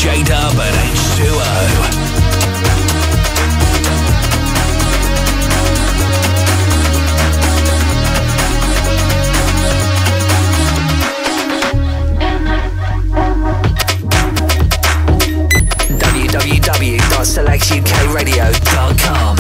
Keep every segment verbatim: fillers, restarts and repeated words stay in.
J-Dub and H two O. w w w dot select u k radio dot com.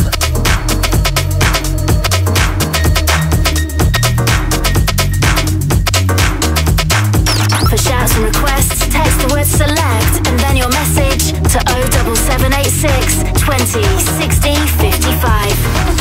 For shouts and requests, text the word select and then your message to oh seven seven eight six, twenty, sixty, fifty-five.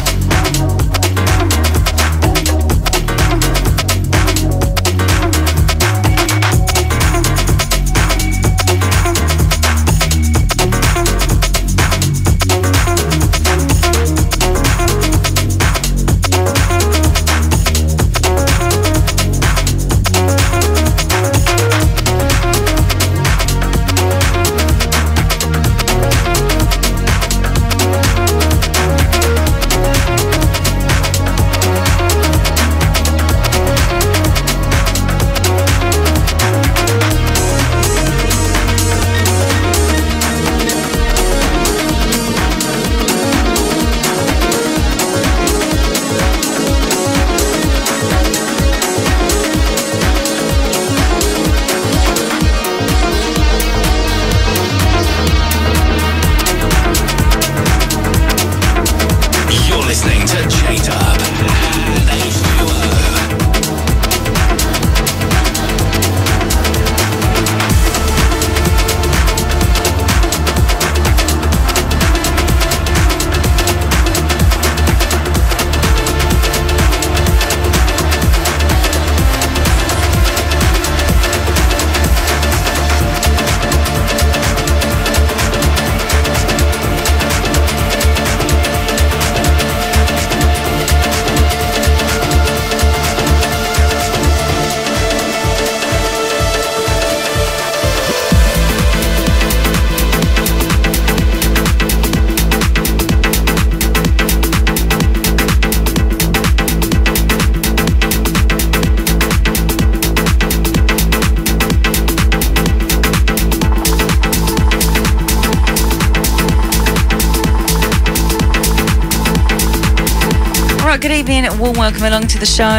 Good evening, warm welcome along to the show.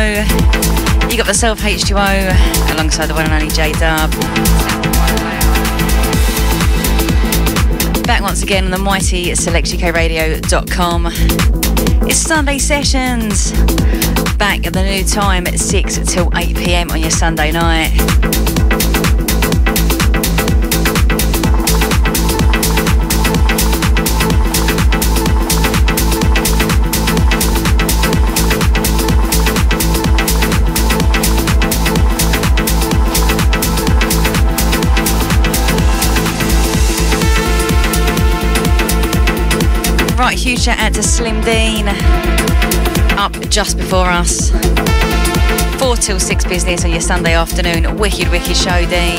You got myself H two O alongside the one and only J-Dub. Back once again on the mighty select u k radio dot com. It's Sunday Sessions. Back at the new time at six till eight p m on your Sunday night. Right, huge shout out to Slim Dean, up just before us. Four till six business on your Sunday afternoon. Wicked, wicked show, Dean.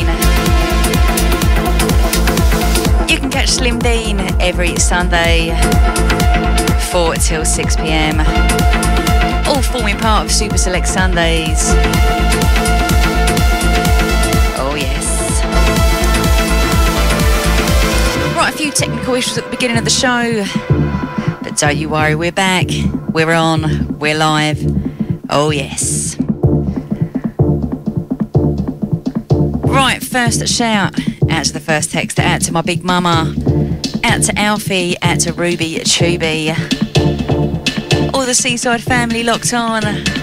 You can catch Slim Dean every Sunday, four till six p m. All forming part of Super Select Sundays. Oh yes. Right, a few technical issues at the beginning of the show. Don't you worry, we're back, we're on, we're live, oh yes. Right, first shout out to the first text, out to my big mama, out to Alfie, out to Ruby, Chubby, all the Seaside family locked on.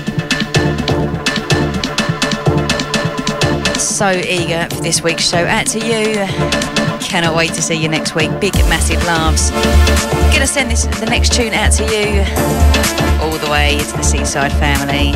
So eager for this week's show, out to you. Cannot wait to see you next week. Big, massive loves. Gonna send this the next tune out to you, all the way to the Seaside family.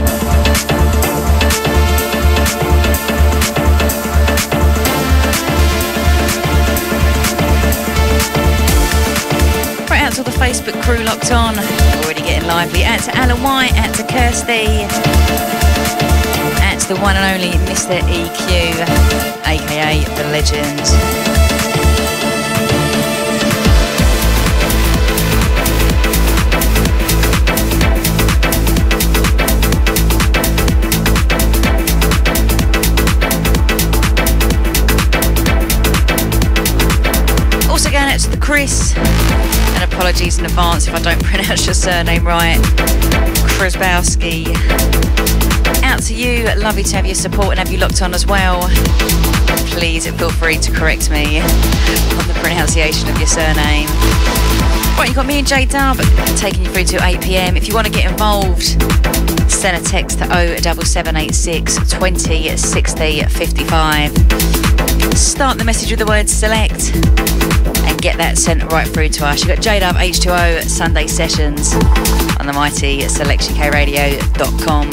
Right out to all the Facebook crew locked on, already getting lively. Out to Alan White, out to Kirsty, out to the one and only Mister E Q, aka The Legend. Chris, and apologies in advance if I don't pronounce your surname right, Krasbowski. Out to you, lovely to have your support and have you locked on as well. Please feel free to correct me on the pronunciation of your surname. Right, you've got me and J Dub taking you through to eight p m. If you want to get involved, send a text to oh seven seven eight six, twenty, sixty, fifty-five. Start the message with the word select and get that sent right through to us. You've got J Dub H two O Sunday Sessions on the mighty select U K radio dot com.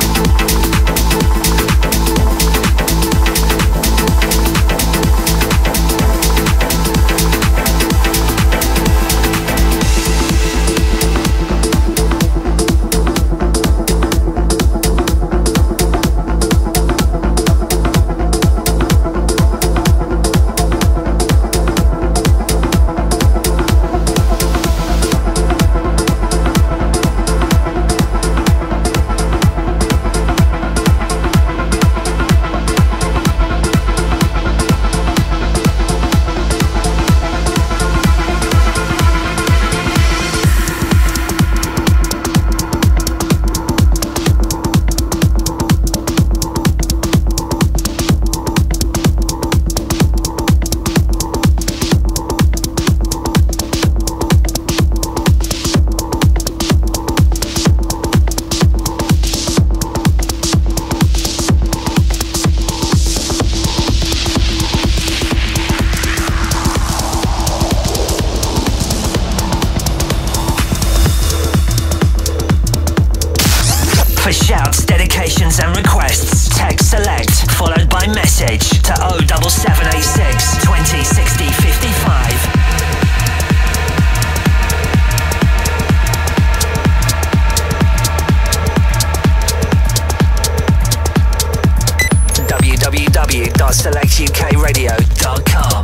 For shouts, dedications and requests, text select followed by message to oh seven seven eight six, twenty, sixty, fifty-five. w w w dot select u k radio dot com.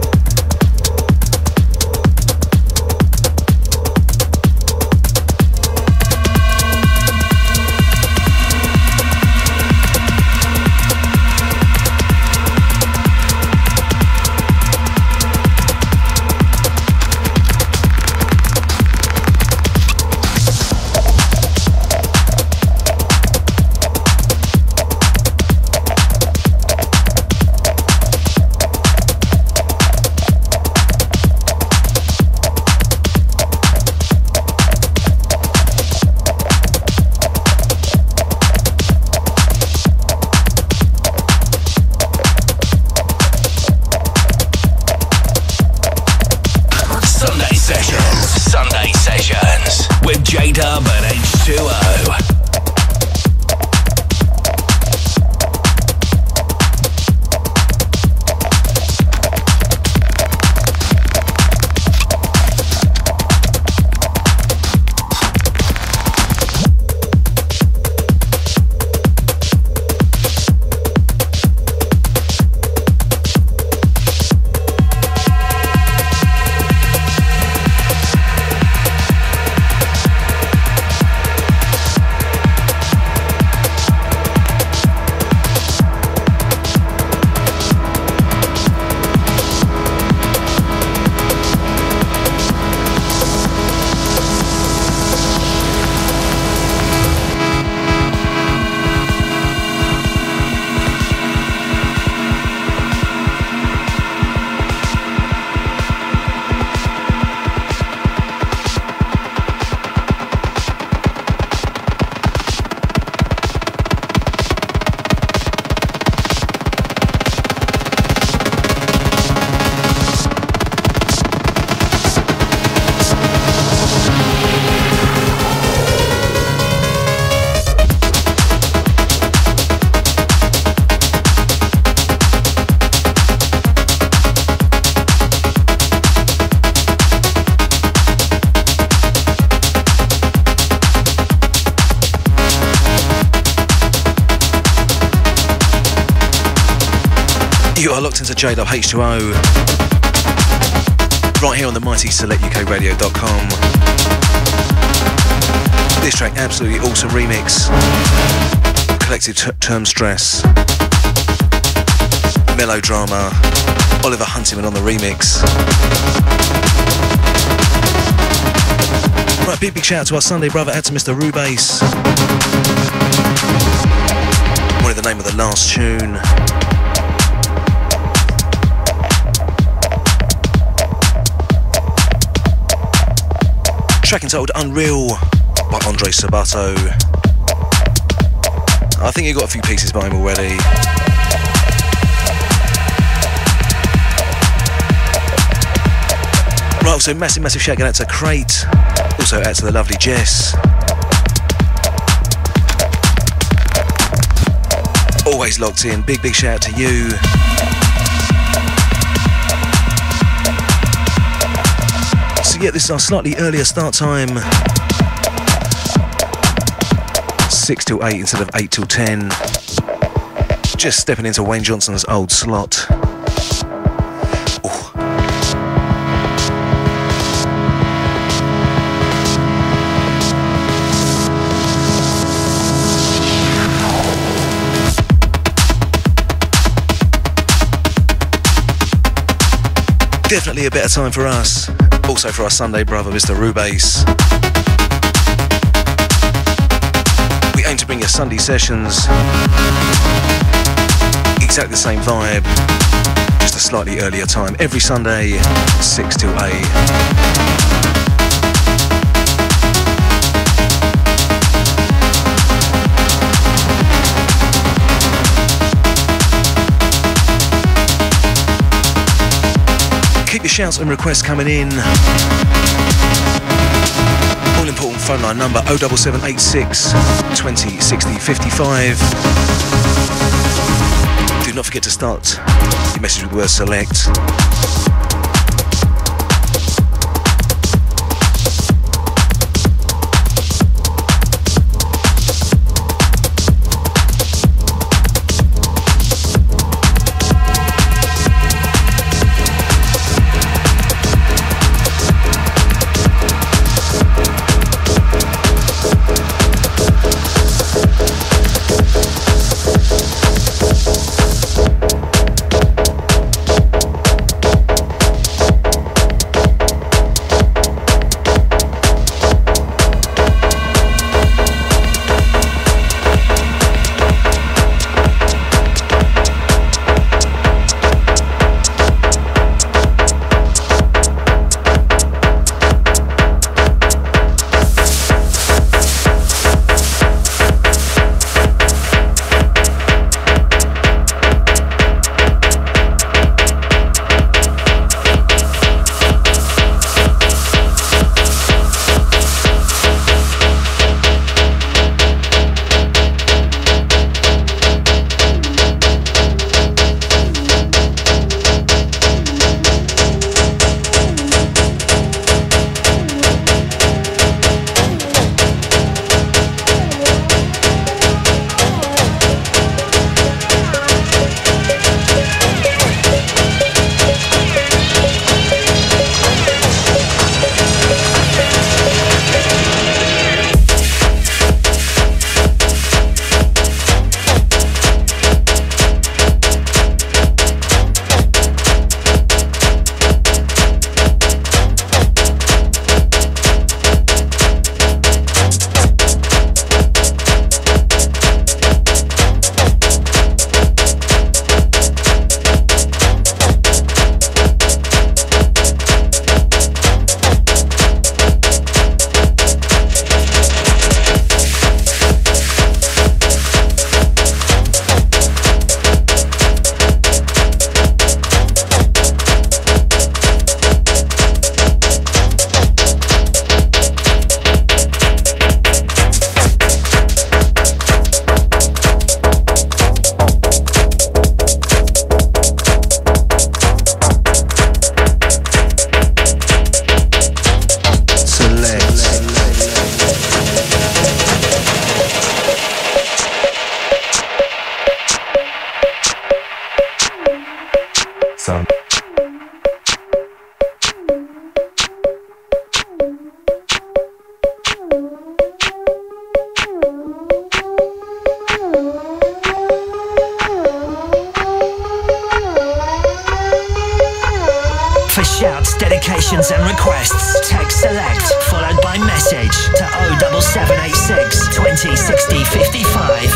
You are locked into J Dub H two O right here on the mighty select u k radio dot com. This track, absolutely awesome remix. Collective t- Term Stress, Melodrama, Oliver Huntington on the remix. Right, big, big shout out to our Sunday brother, out to Mister Rubase. What is the name of the last tune? Track entitled Unreal by Andre Sabato. I think you got a few pieces by him already. Right, also massive, massive shout out to Crate. Also out to the lovely Jess. Always locked in. Big, big shout out to you. So yeah, this is our slightly earlier start time. Six till eight instead of eight till ten. Just stepping into Wayne Johnson's old slot. Ooh. Definitely a better time for us. Also for our Sunday brother, Mister Rubase. We aim to bring you Sunday sessions. Exactly the same vibe, just a slightly earlier time. Every Sunday, six till eight. Keep your shouts and requests coming in. All important phone line number oh seven seven eight six, twenty, sixty, fifty-five. Do not forget to start your message with the word select. dedications and requests. Text select followed by message to oh seven seven eight six, twenty, sixty, fifty-five.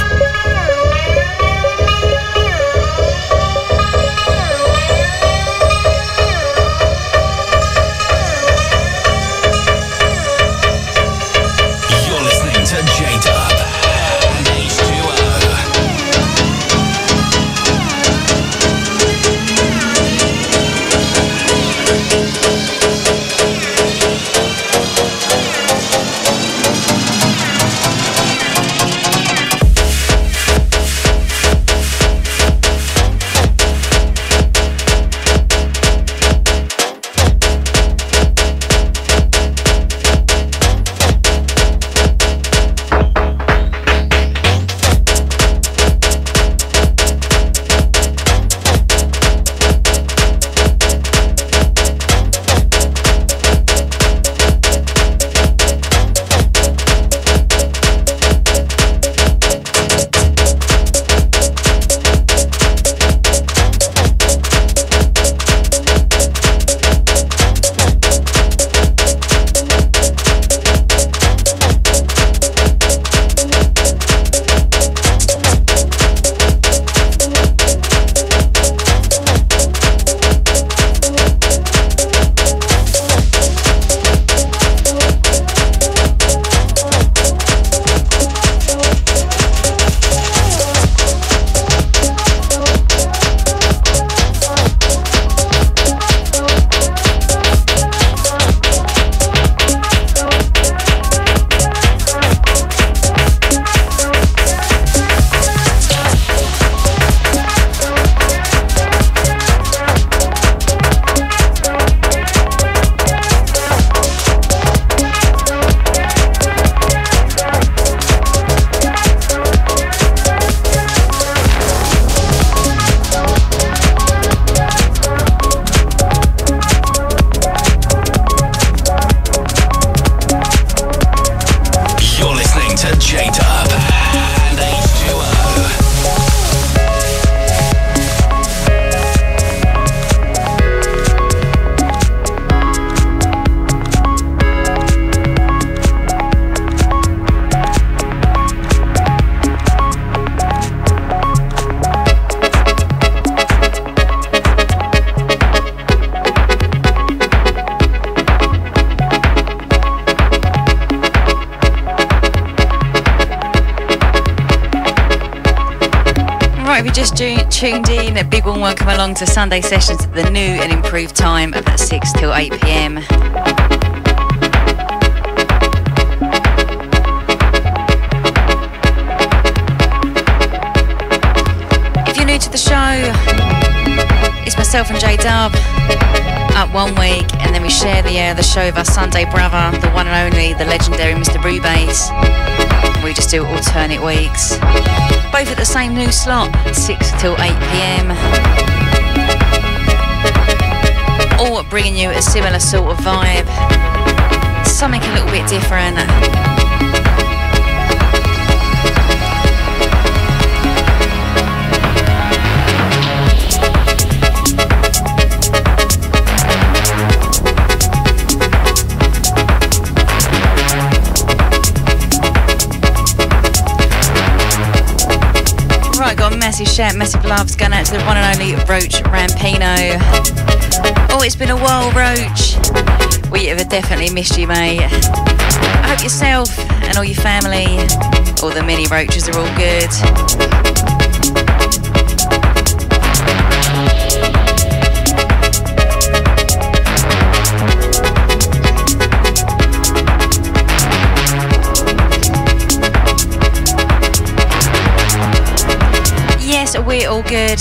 Tuned in, a big warm welcome along to Sunday sessions at the new and improved time of six till eight p m. If you're new to the show, it's myself and J Dub up one week, and then we share the uh, the show with our Sunday brother, the one and only, the legendary Mister Rubass. We just do alternate weeks, both at the same new slot, six till eight p m. All bringing you a similar sort of vibe, something a little bit different. Right, got a massive shout, massive loves going out to the one and only Roach Rampino. Oh, it's been a while, Roach. We have definitely missed you, mate. I hope yourself and all your family, all the mini roaches, are all good. Yes, we're all good.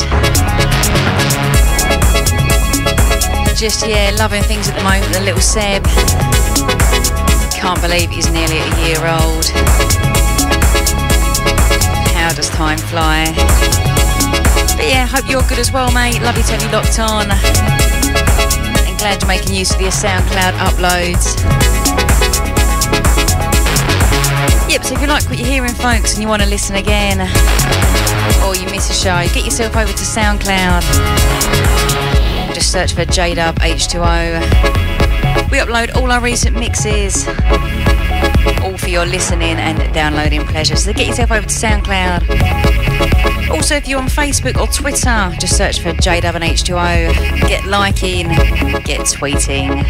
Just, yeah, loving things at the moment. The little Seb. Can't believe he's nearly a year old. How does time fly? But yeah, hope you're good as well, mate. Lovely to have you locked on. And glad you're making use of your SoundCloud uploads. Yep, so if you like what you're hearing, folks, and you want to listen again, or you miss a show, get yourself over to SoundCloud. Just search for J Dub H two O. We upload all our recent mixes, all for your listening and downloading pleasure. So get yourself over to SoundCloud. Also, if you're on Facebook or Twitter, just search for J W H two O. Get liking, get tweeting.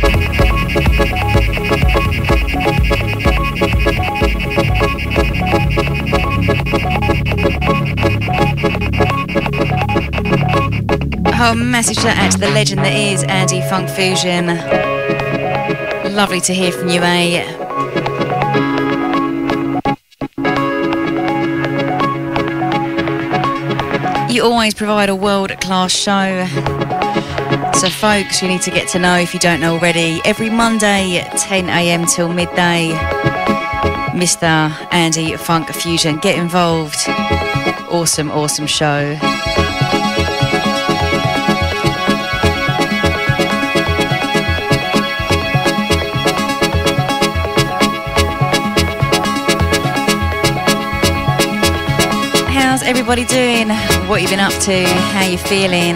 Oh, message that out to the legend that is Andy Funk Fusion. Lovely to hear from you, eh? You always provide a world-class show. So folks, you need to get to know if you don't know already. Every Monday, ten a m till midday, Mister Andy Funk Fusion. Get involved. Awesome, awesome show. How's everybody doing? What you been up to? How you feeling?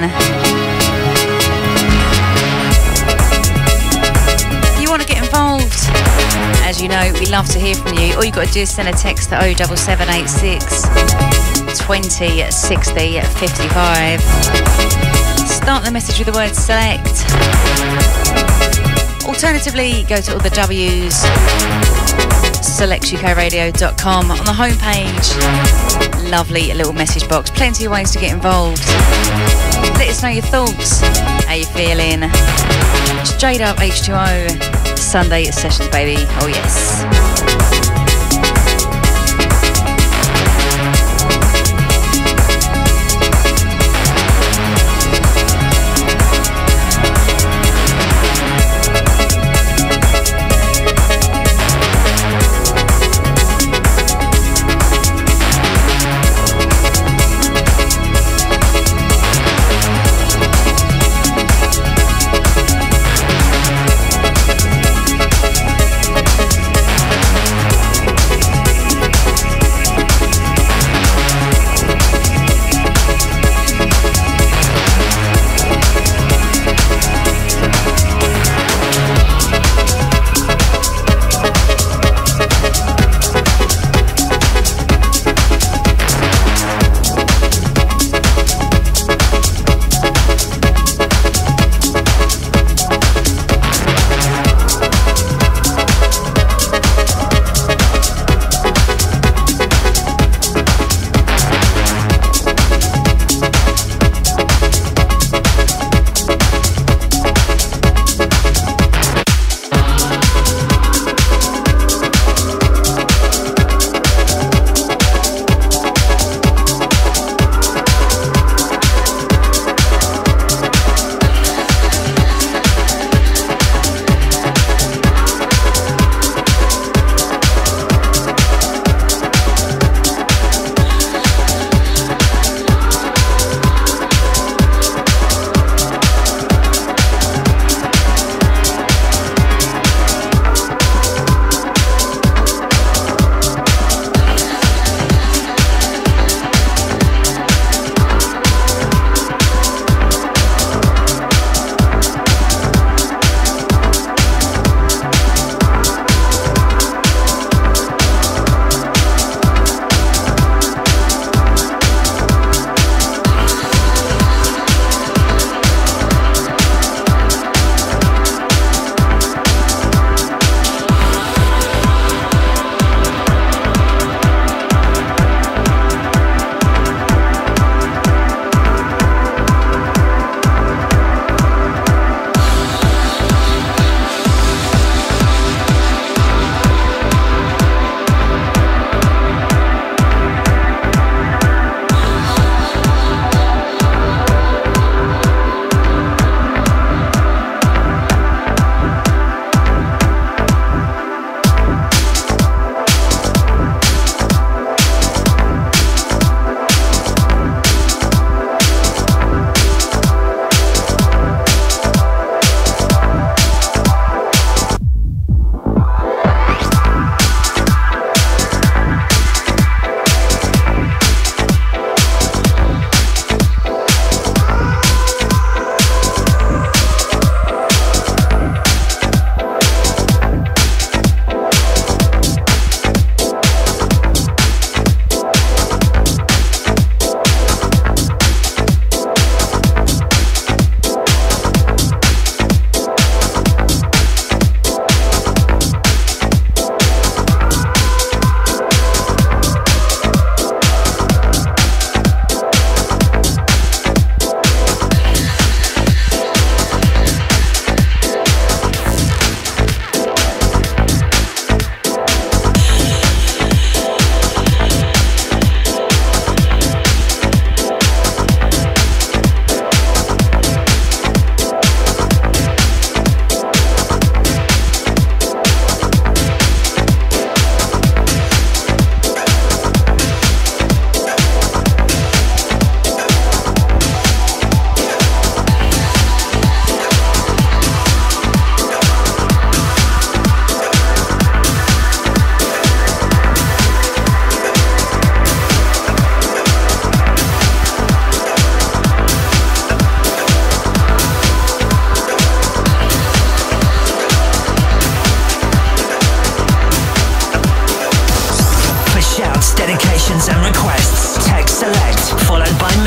If you want to get involved, as you know, we love to hear from you. All you got to do is send a text to oh seven seven eight six, twenty, sixty, fifty-five. Start the message with the word select. Alternatively, go to all the W's, select U K radio dot com. On the homepage, lovely little message box. Plenty of ways to get involved. Let us know your thoughts. How you feeling? It's J W H two O Sunday sessions, baby. Oh yes.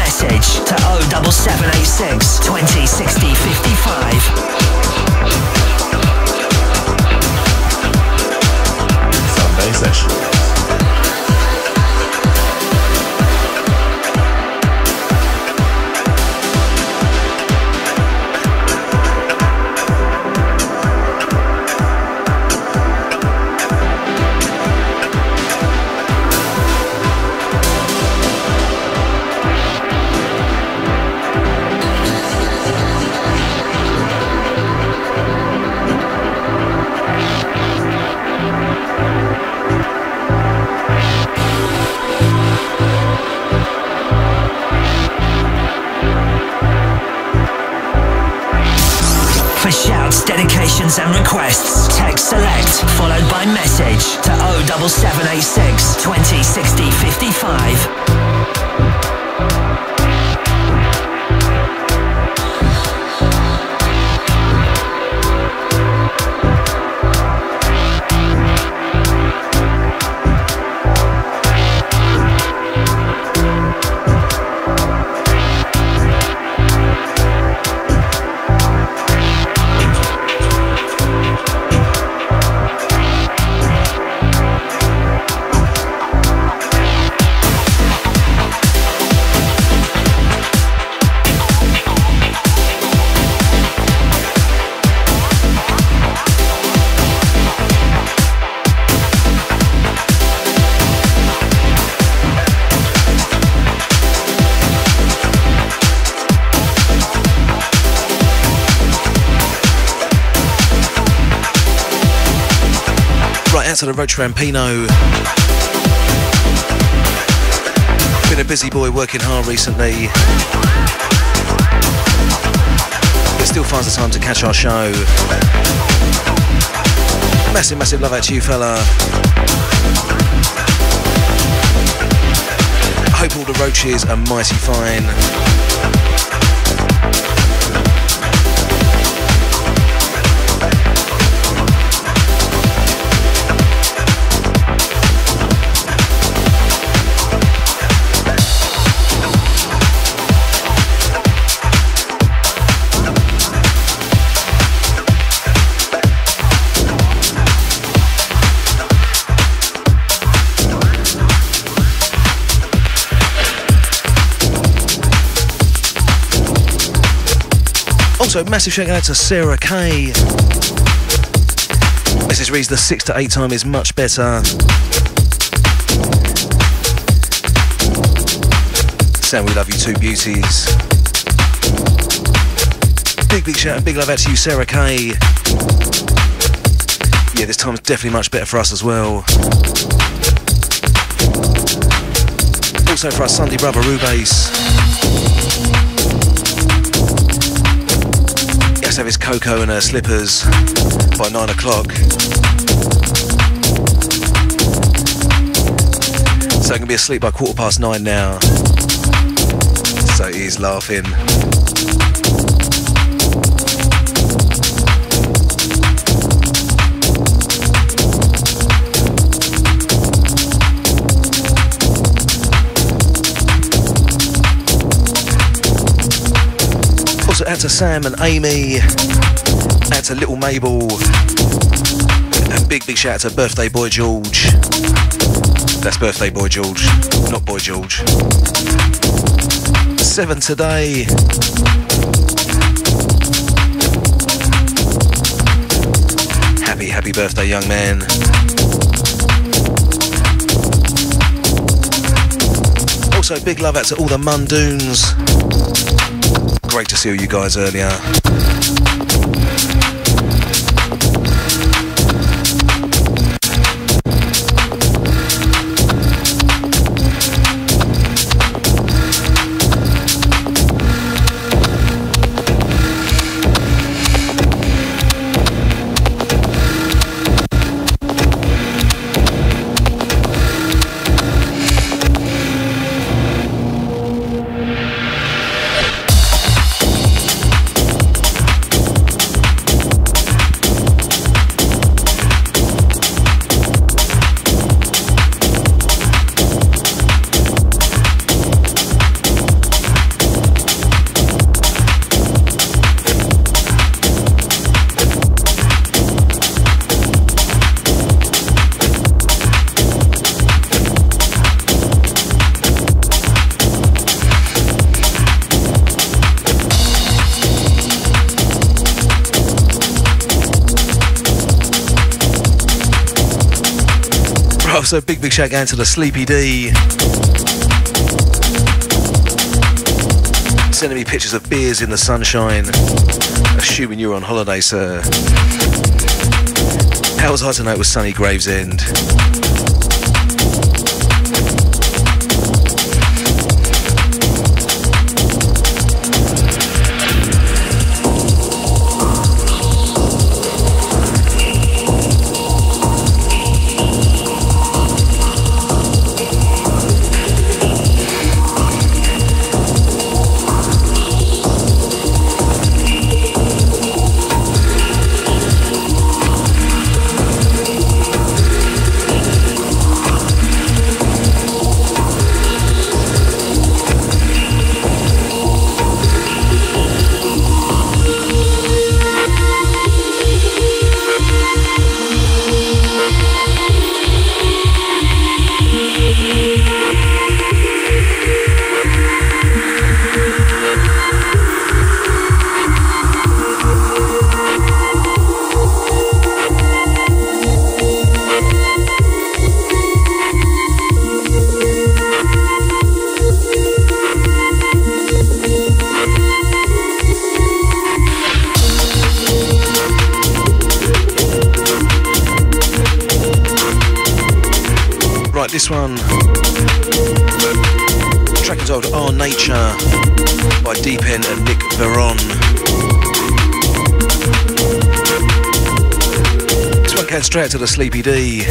message to oh seven seven eight six, twenty, sixty, fifty-five. Sunday session. Dedications and requests, text select followed by message to oh seven seven eight six, twenty, sixty, fifty-five. To the Roach Rampino. Been a busy boy working hard recently, but still finds the time to catch our show. Massive, massive love out to you, fella. I hope all the roaches are mighty fine. Also, massive shout out to Sarah K. Message reads, the six to eight time is much better. Sam, we love you too, beauties. Big, big shout out, big love out to you, Sarah K. Yeah, this time's definitely much better for us as well. Also for our Sunday brother, Rubase. Let's have his cocoa and her slippers by nine o'clock. So I can be asleep by quarter past nine now. So he's laughing. Also out to Sam and Amy, out to little Mabel, and big big shout out to birthday boy George. That's birthday boy George, not boy George. Seven today. Happy happy birthday, young man. Also big love out to all the Mundoons. Great to see all you guys earlier. Also, big, big shout out to the Sleepy D. Sending me pictures of beers in the sunshine. Assuming you're on holiday, sir. How was I to know it was sunny Gravesend? This one, track is called Our Nature by Deepen and Nick Veron. This one came straight to the Sleepy D.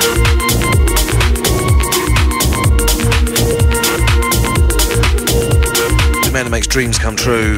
The man that makes dreams come true.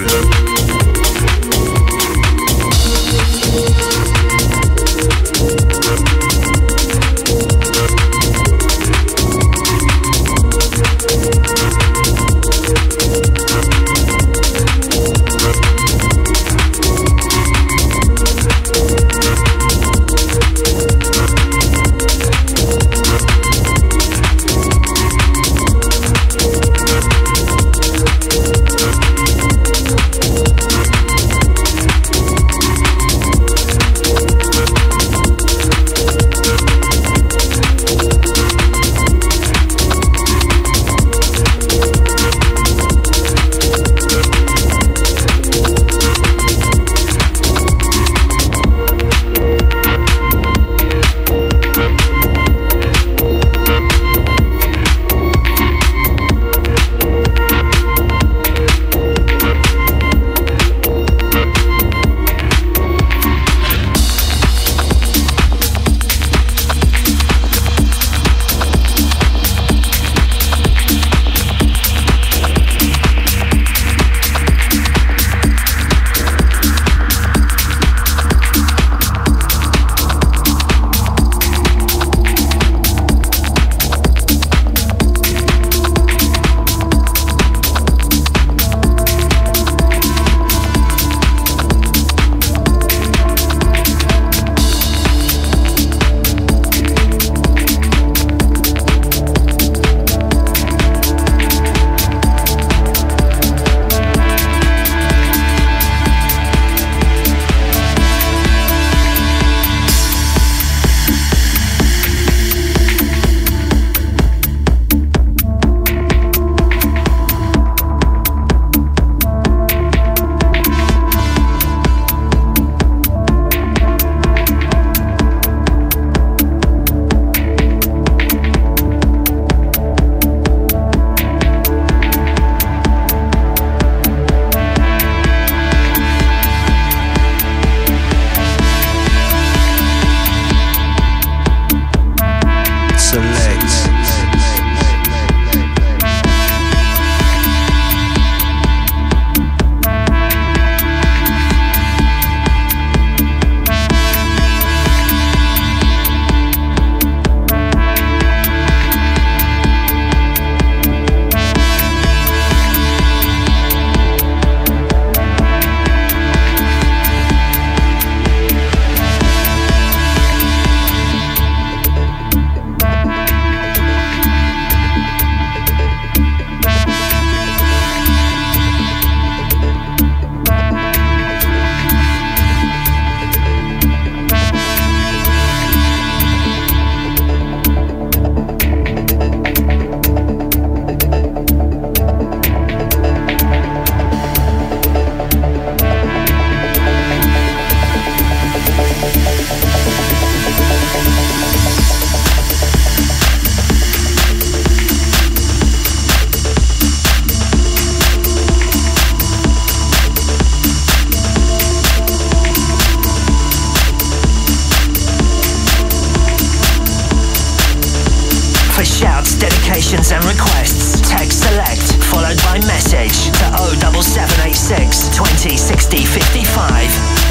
dedications and requests. Text select, followed by message to oh seven seven eight six, twenty, sixty, fifty-five.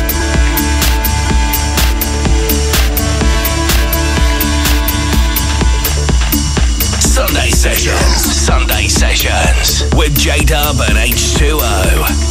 Sunday Sessions. Sunday Sessions with J-Dub and H two O.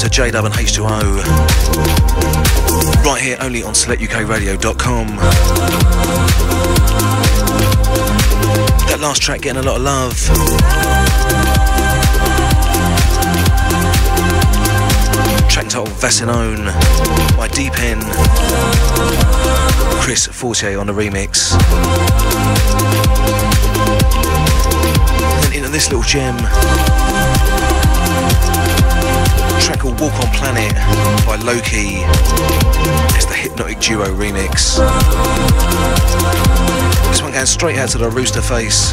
to J-Dub and H two O. Right here only on select U K radio dot com. That last track getting a lot of love. Track titled Vassinone by D-Pen. Chris Fortier on the remix. Then into this little gem. Track called Walk on Planet by Loki. It's the Hypnotic Duo remix. This one going straight out to the Rooster Face.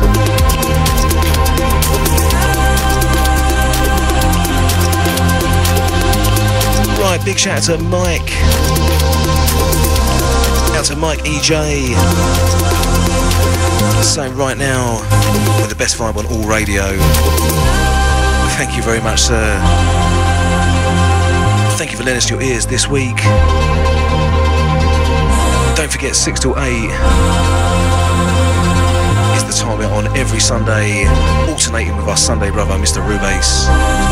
Right, big shout out to Mike. Out to Mike E J. Saying right now, with the best vibe on all radio. Thank you very much, sir. Thank you for lending us your ears this week. Don't forget, six till eight is the time we're on every Sunday, alternating with our Sunday brother, Mister Rubace.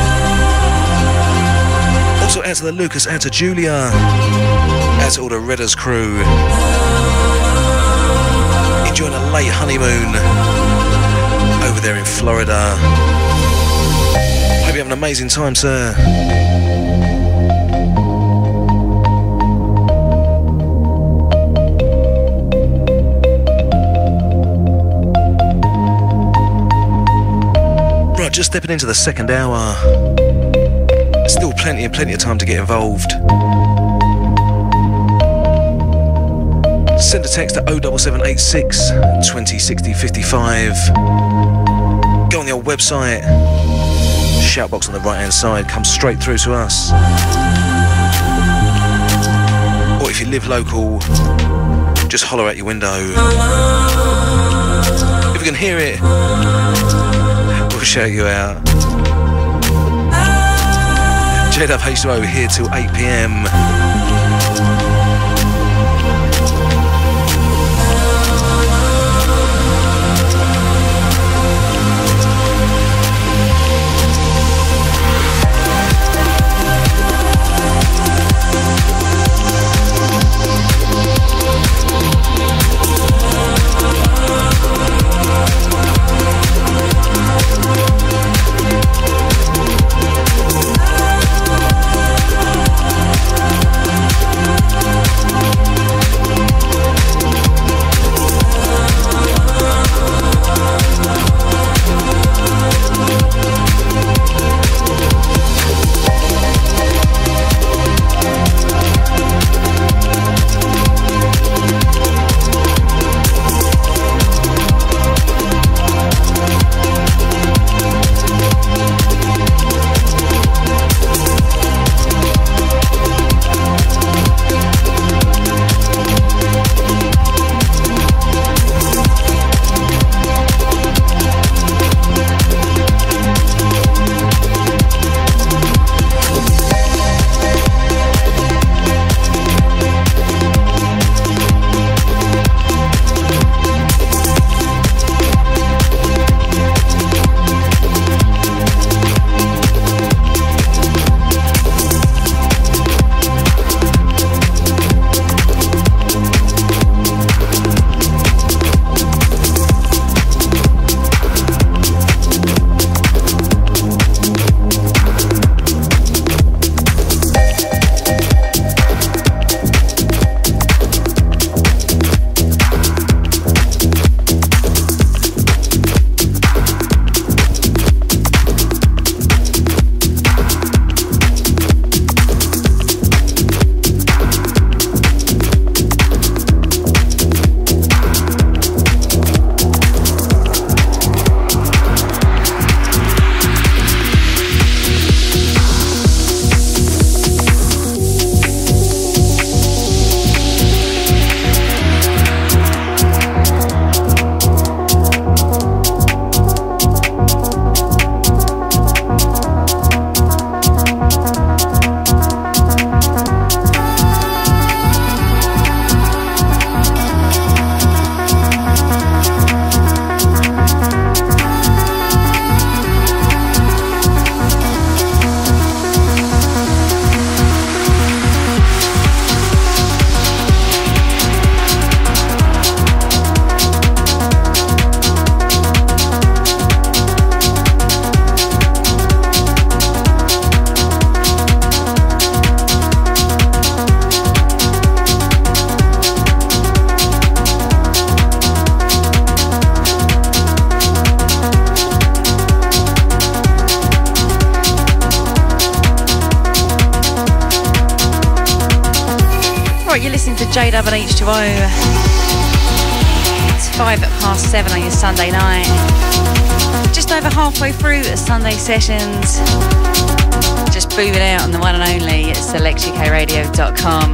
Also out to the Lucas, out to Julia, out to all the Redders crew. Enjoying a late honeymoon over there in Florida. Hope you have an amazing time, sir. Right, just stepping into the second hour. Still plenty and plenty of time to get involved. Send a text to oh seven seven eight six, twenty sixty fifty-five. Go on the old website. Shout box on the right hand side. Come straight through to us. Or if you live local, just holler out your window. If you can hear it, we'll shout you out. J-Dub H two O here till eight p m. J W and H two O. It's five past seven on your Sunday night. Just over halfway through Sunday sessions. Just booming out on the one and only select U K radio dot com.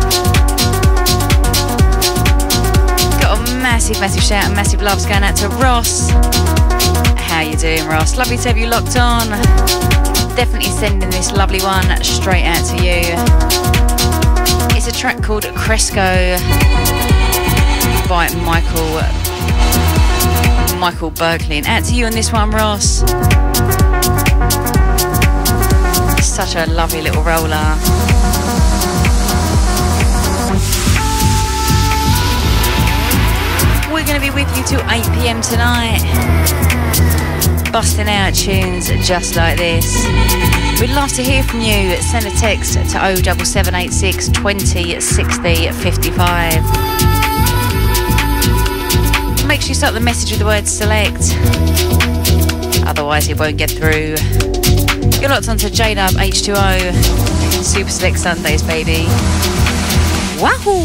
Got a massive, massive shout and massive loves going out to Ross. How you doing, Ross? Lovely to have you locked on. Definitely sending this lovely one straight out to you. It's a track called Cresco by Michael Michael Berkeley. And out to you on this one, Ross. Such a lovely little roller. We're going to be with you till eight p m tonight, busting out tunes just like this. We'd love to hear from you. Send a text to oh seven seven eight six, twenty, sixty, fifty-five. Make sure you start the message with the word select, otherwise it won't get through. You're locked onto J W H two O, Super Select Sundays, baby. Wahoo!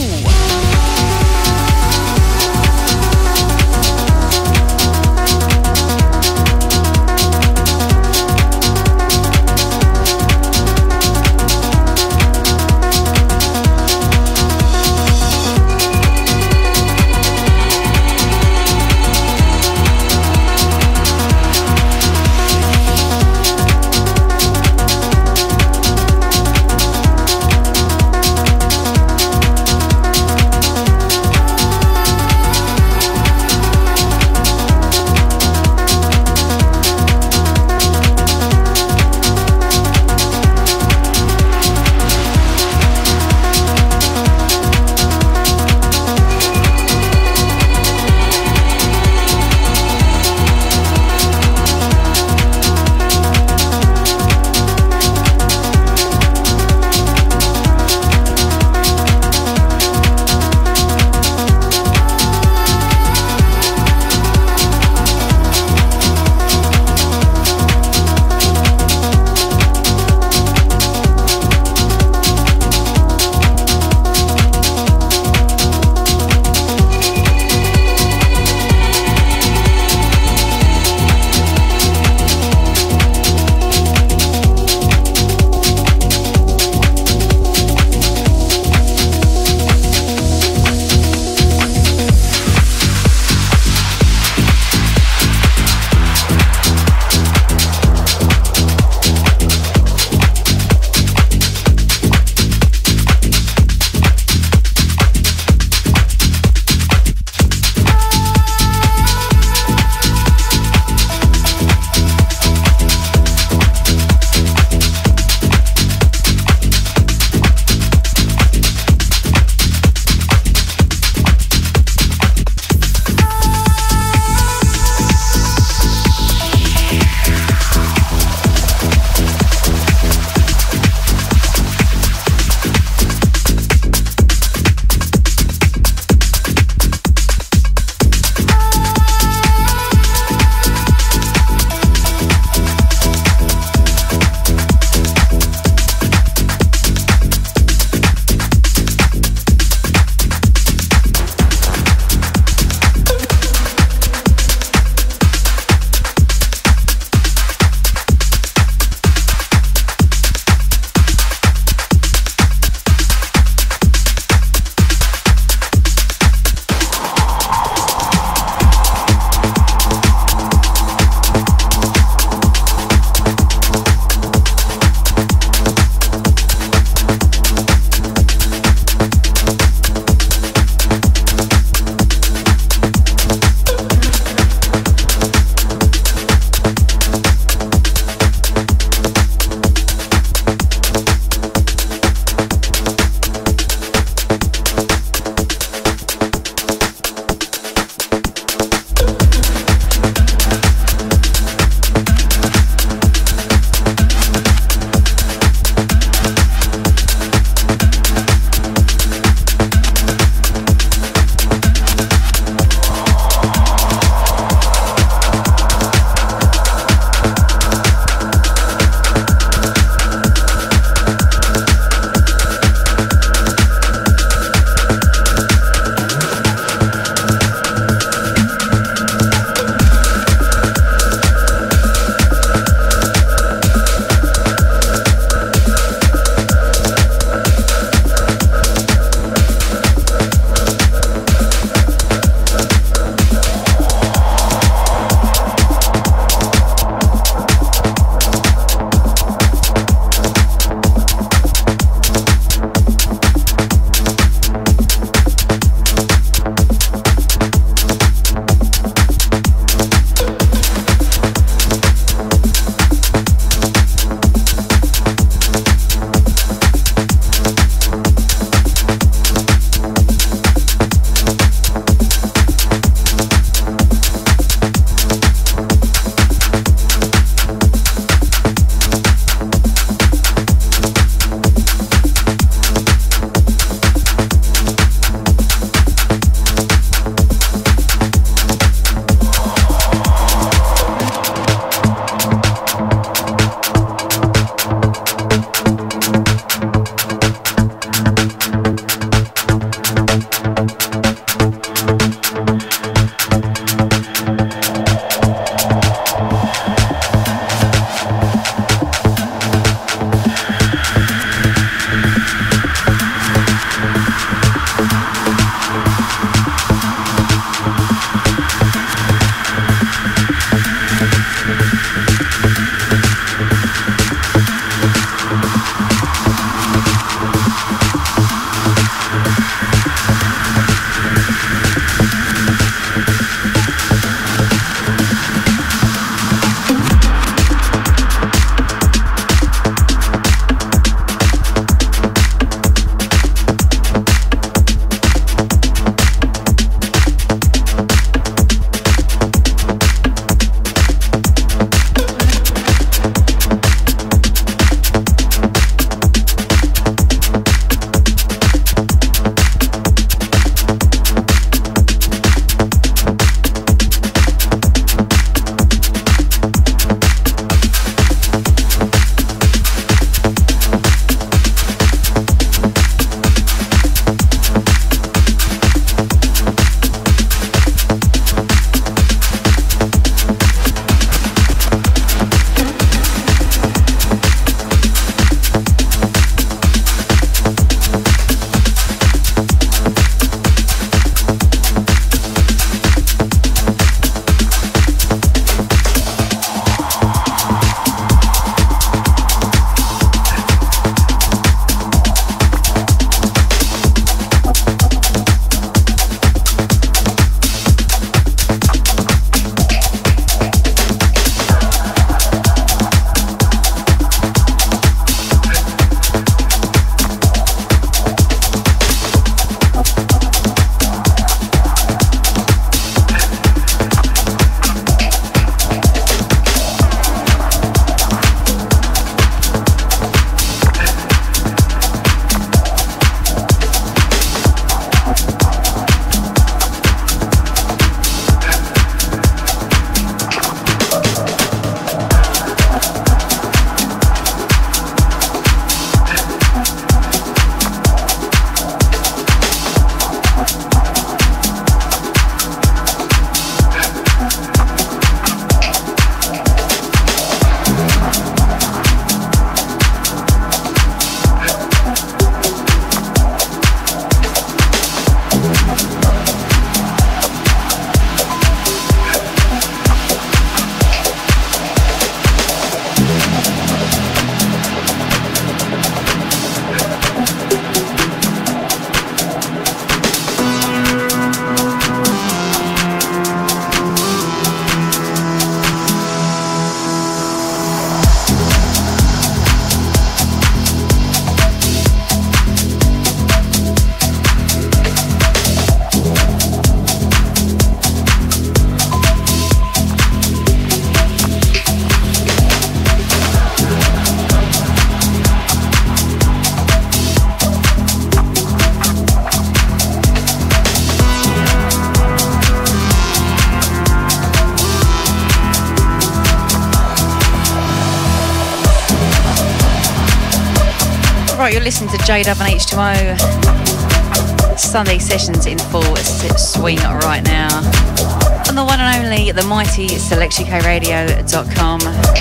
Right, you're listening to J W H two O. Sunday sessions in full swing right now. On the one and only, the mighty select U K radio dot com.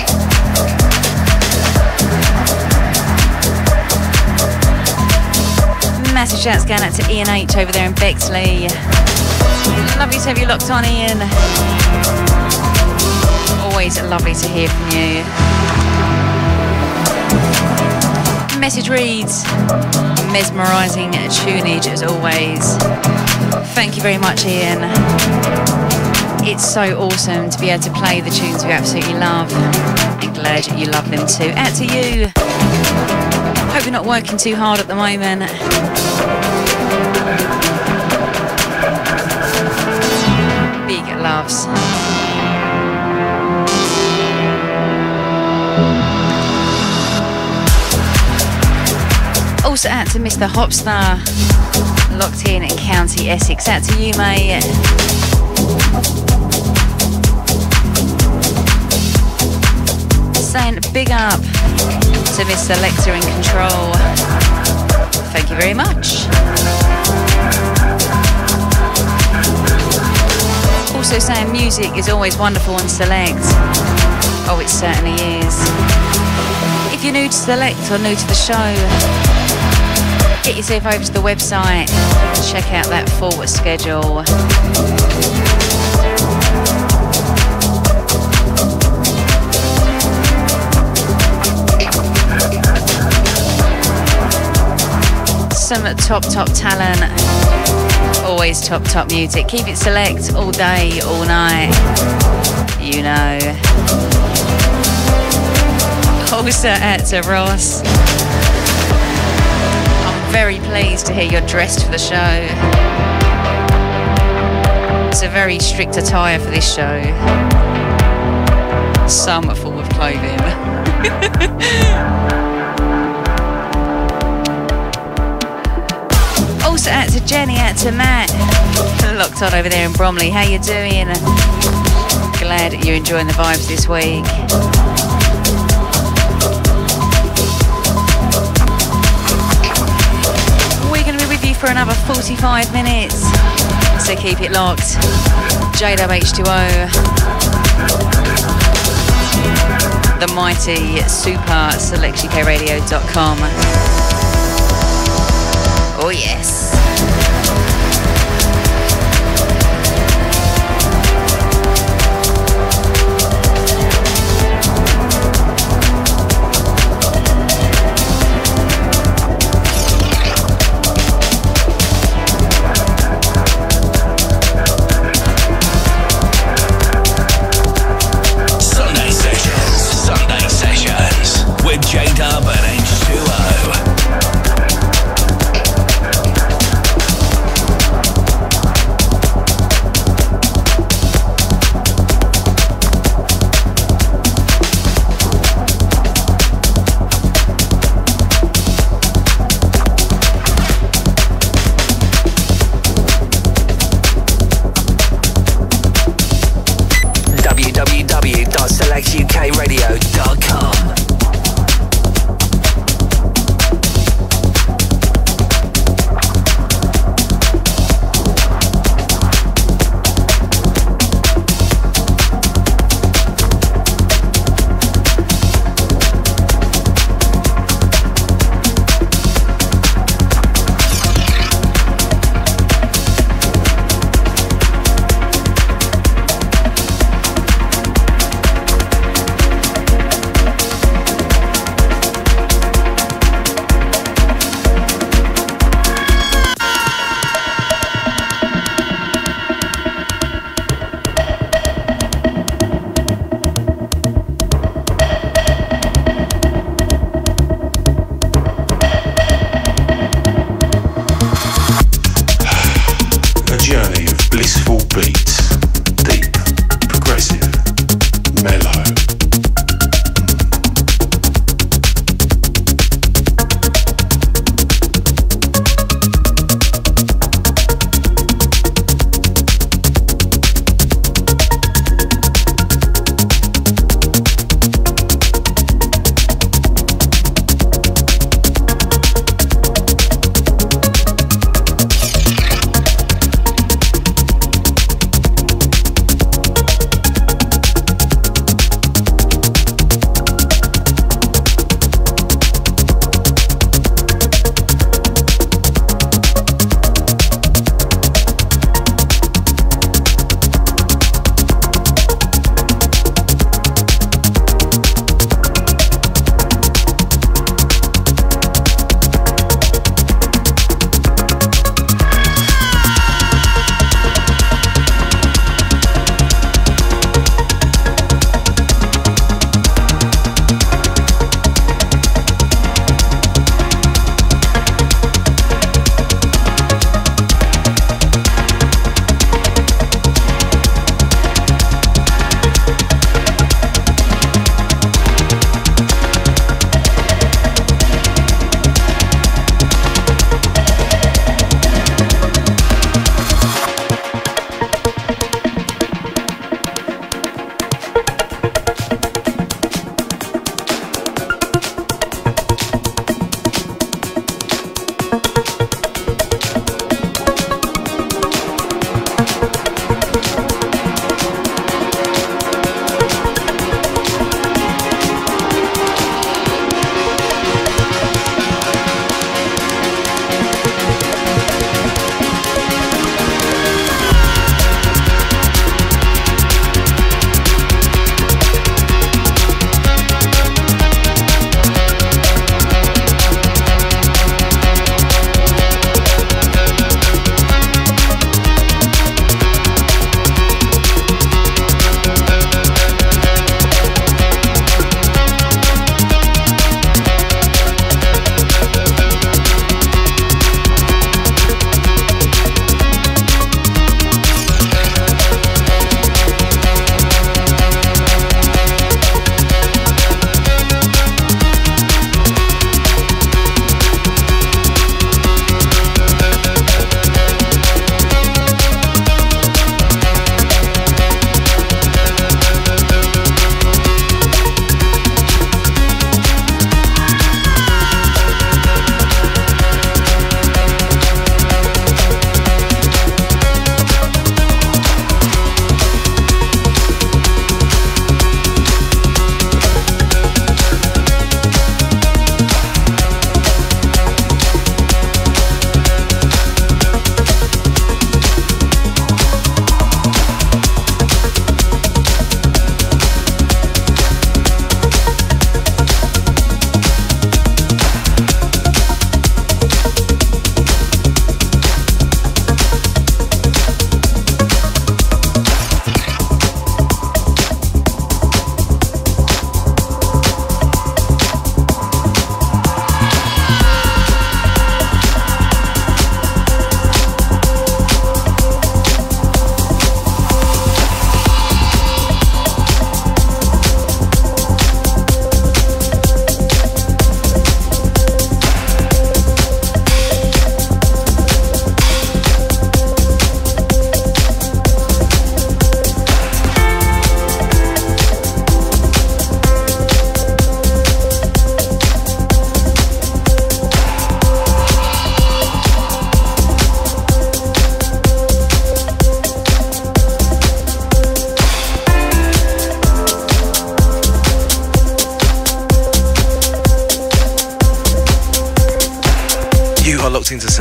Massive shouts going out to Ian H over there in Bexley. Lovely to have you locked on, Ian. Always lovely to hear from you. Message reads, mesmerising tunage as always. Thank you very much, Ian. It's so awesome to be able to play the tunes we absolutely love, and glad you love them too. Out to you. Hope you're not working too hard at the moment. Big loves. Also out to Mister Hopstar, locked in in County Essex. Out to you, mate. Saying big up to Miss Selector in Control. Thank you very much. Also saying music is always wonderful on Select. Oh, it certainly is. If you're new to Select or new to the show, get yourself over to the website, check out that full schedule. Some top, top talent, always top, top music. Keep it Select all day, all night, you know. Also out to Ross. Very pleased to hear you're dressed for the show. It's a very strict attire for this show. Some form of clothing. Also out to Jenny, out to Matt. Locked on over there in Bromley. How you doing? Glad you're enjoying the vibes this week. For another forty-five minutes, so keep it locked. J W H two O, the mighty super select U K radio dot com. Oh yes. J-Dub and H two O. w w w dot select U K radio dot com.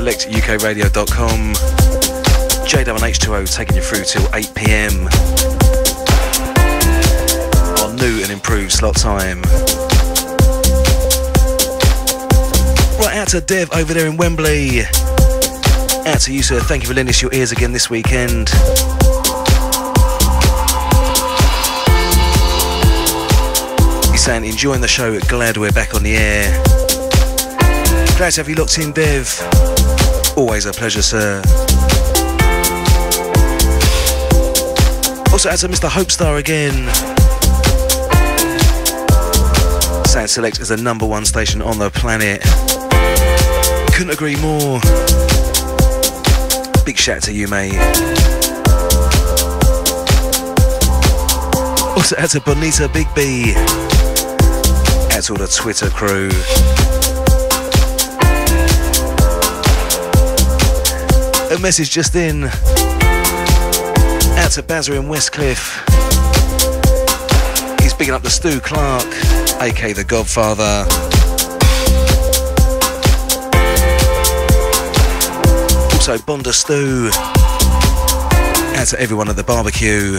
select U K radio dot com. J W H two O taking you through till eight p m on new and improved slot time. Right, out to Dev over there in Wembley. Out to you, sir. Thank you for lending us your ears again this weekend. He's saying, enjoying the show, glad we're back on the air. Glad to have you locked in, Dev. Always a pleasure, sir. Also out to Mister Hopestar again. Saying Select is the number one station on the planet. Couldn't agree more. Big shout out to you, mate. Also out to Bonita Big B. Out to all the Twitter crew. A message just in. Out to Bazza in Westcliff. He's bigging up the Stu Clark, aka the Godfather. Also Bonda Stu. Out to everyone at the barbecue.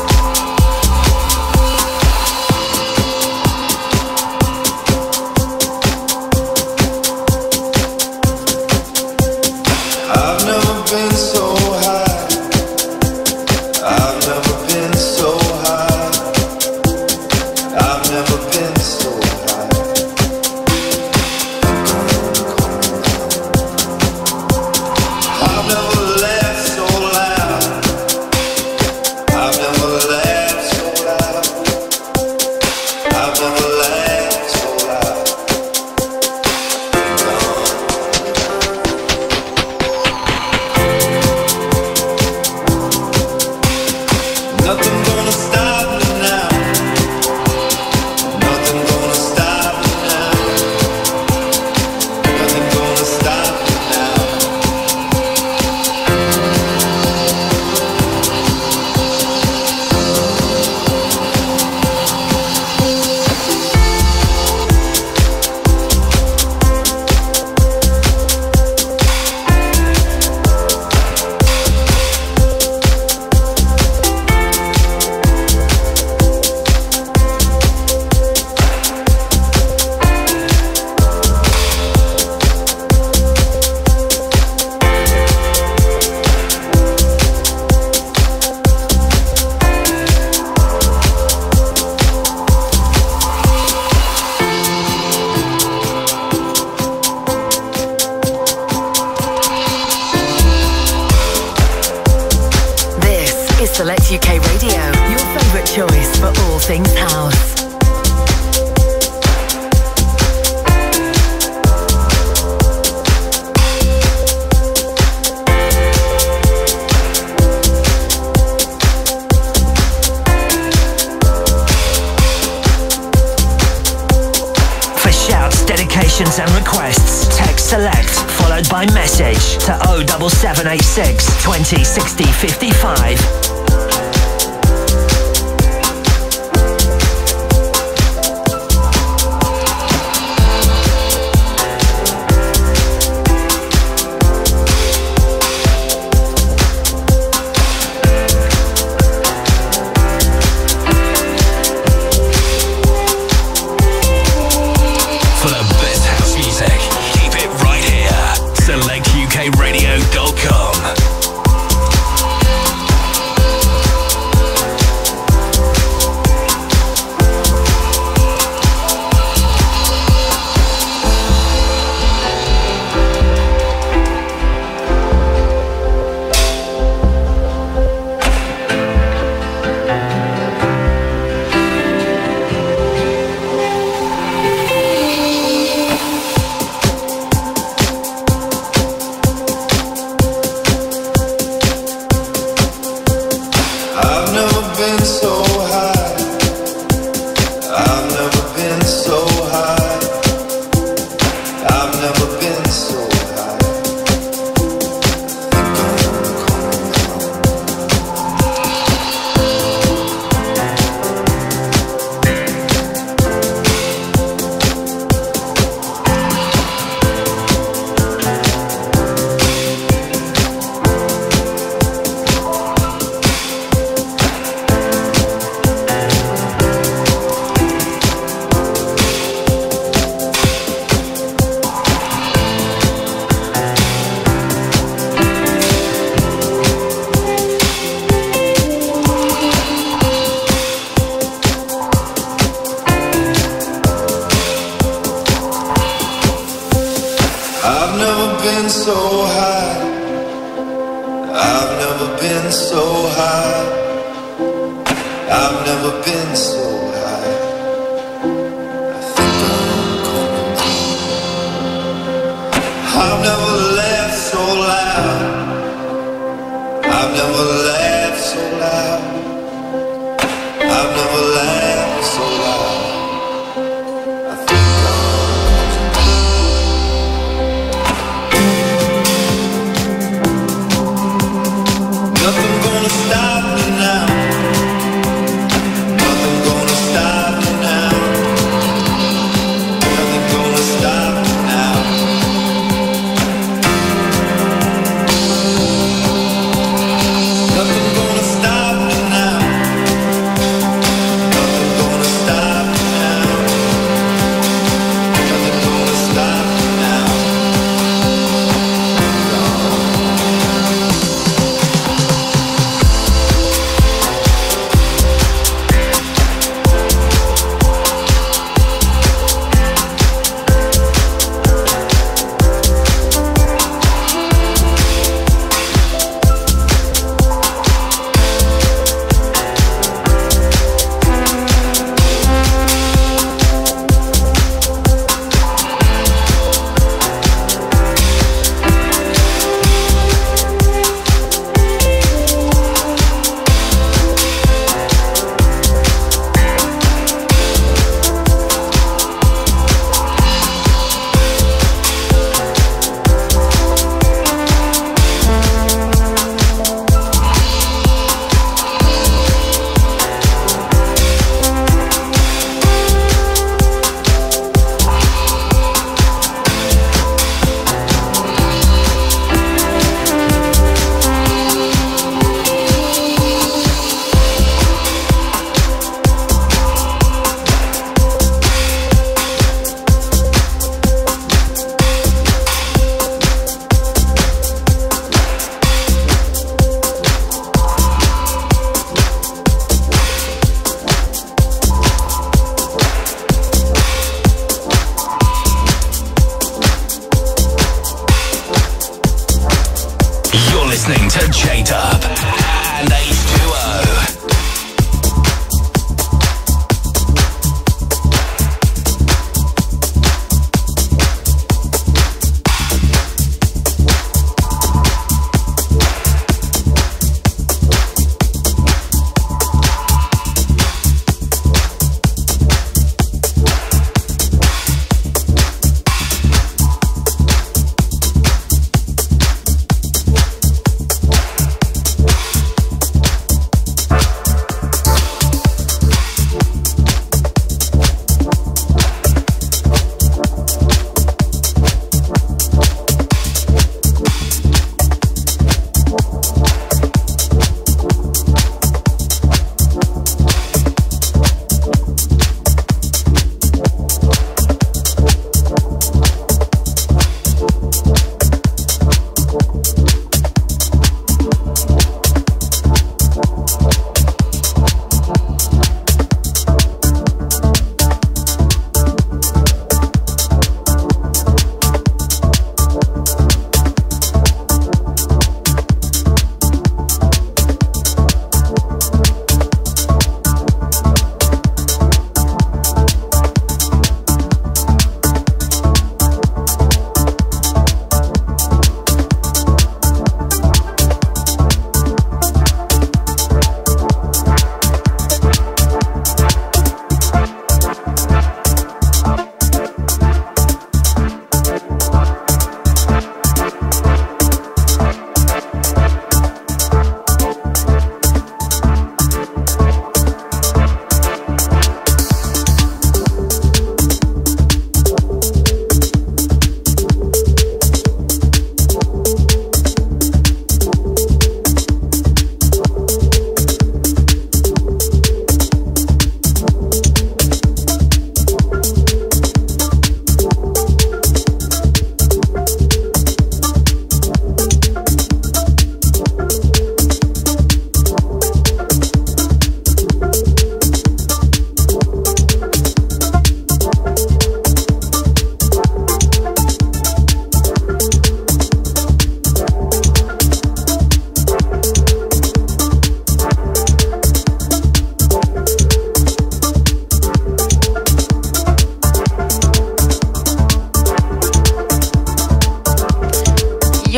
I've never been so high. I've never been so high. I've never been so high. I've never laughed so loud. I've never laughed so loud. I've never laughed so loud. Nothing gonna stop me now. Nothing gonna stop me now. Nothing gonna stop me now. This is Select U K Radio, your favourite choice for all things house. For shouts, dedications and requests, text Select followed by message to oh seven seven eight six, twenty, sixty, fifty-five. For the best house music, keep it right here. select U K radio dot com. I've never been so high. I've never been so high. I've never been so high. Think I'm gonna calm down. been so high. I've never been so high. I've never been so high. I think I'm coming through. I've never laughed so loud. I've never laughed so loud. I've never laughed so loud. I think I'm nothing gonna stop me now. Nothing gonna stop me now. Nothing gonna stop me now. Nothing gonna stop me now. Nothing gonna stop me now. Nothing gonna stop me now. Listening to J-Dub and H two O.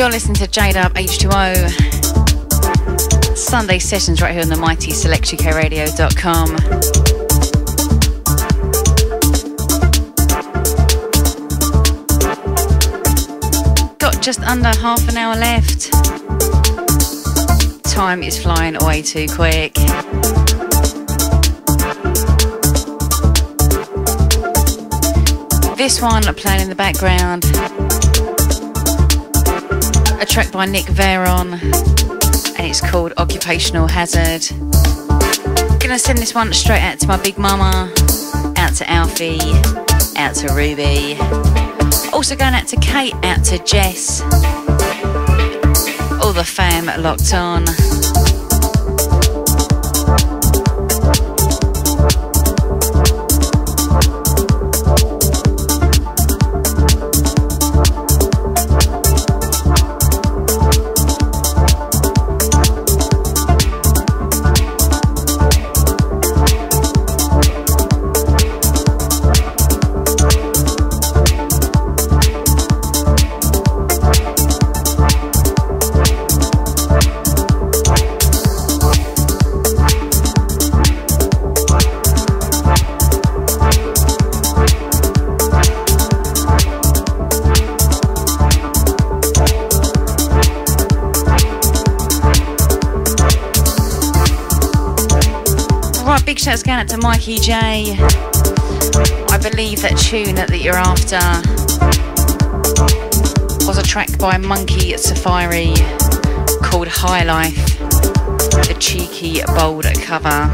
You're listening to J-Dub H two O. Sunday sessions right here on the mighty select U K radio dot com. Got just under half an hour left. Time is flying away too quick. This one playing in the background, a track by Nick Veron, and it's called Occupational Hazard. Gonna send this one straight out to my big mama, out to Alfie, out to Ruby. Also going out to Kate, out to Jess. All the fam locked on. Shouts going out to Mikey J. I believe that tune that you're after was a track by Monkey Safari called High Life. The cheeky, bold cover.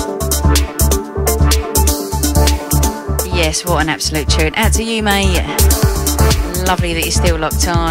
Yes, what an absolute tune. Out to you, mate. Lovely that you're still locked on.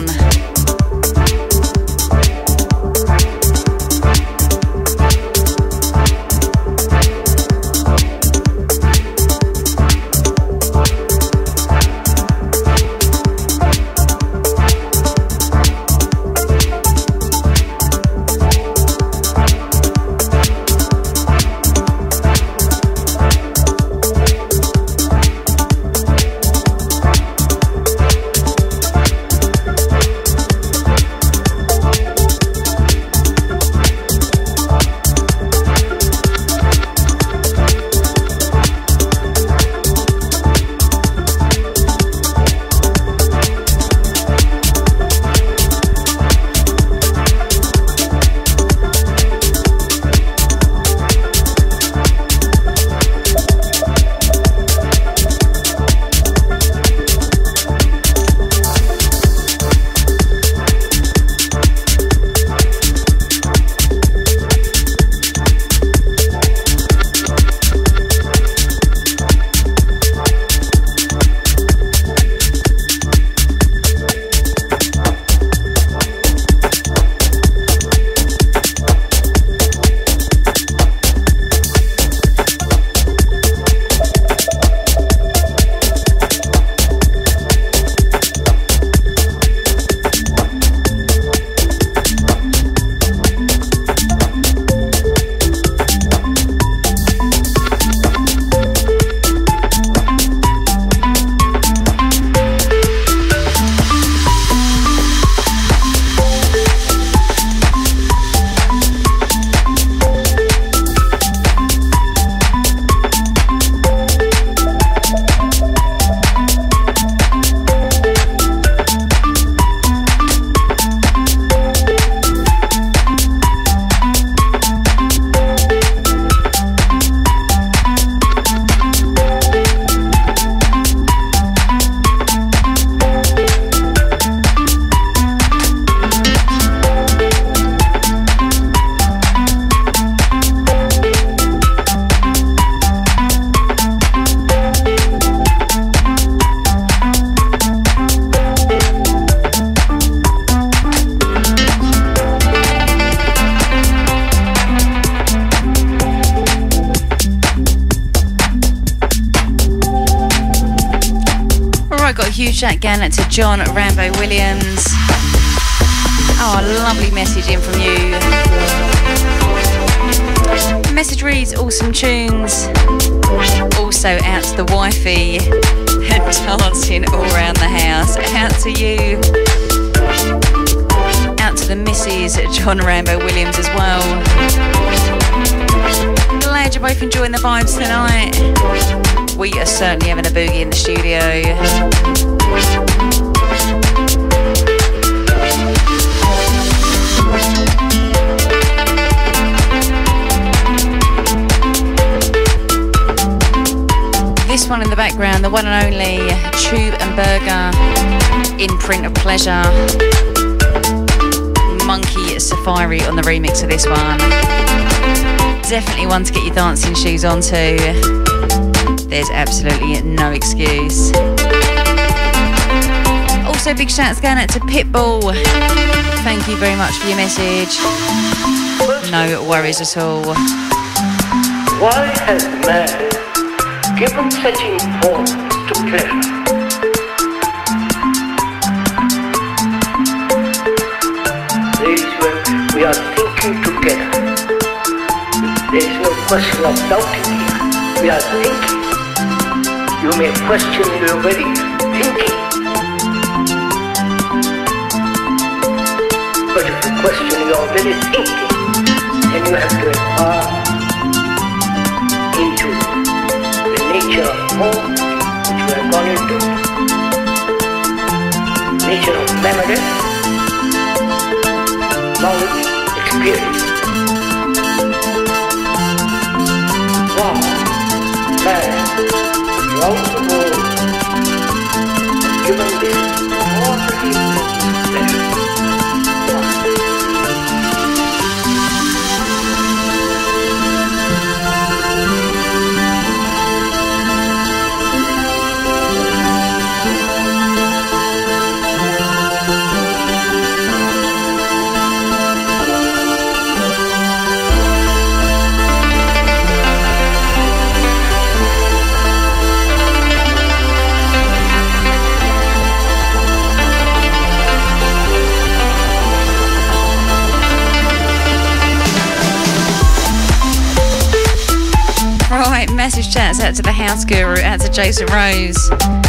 huge shout out to John Rambo Williams. Oh, a lovely message in from you. Message reads, awesome tunes. Also out to the wifey dancing all around the house. Out to you. to the Missus John Rambo Williams as well. Glad you're both enjoying the vibes tonight. We are certainly having a boogie in the studio. This one in the background, the one and only Tube and Burger, Imprint of Pleasure. Monkey Safari on the remix of this one. Definitely one to get your dancing shoes onto. There's absolutely no excuse. Also, big shouts going out to Pitbull. Thank you very much for your message. No worries at all. Why has man given such importance to pleasure? This is when we are thinking together. There is no question of doubting here. We are thinking. You may question your very thinking. But if you question your very thinking, then you have to inquire into the nature of more which we have gone into. Nature of memory, knowledge, experience. Wow, man, throughout the world, has given this wonderful pleasure. Right, massive shouts out to the House Guru, out to Jason Rose.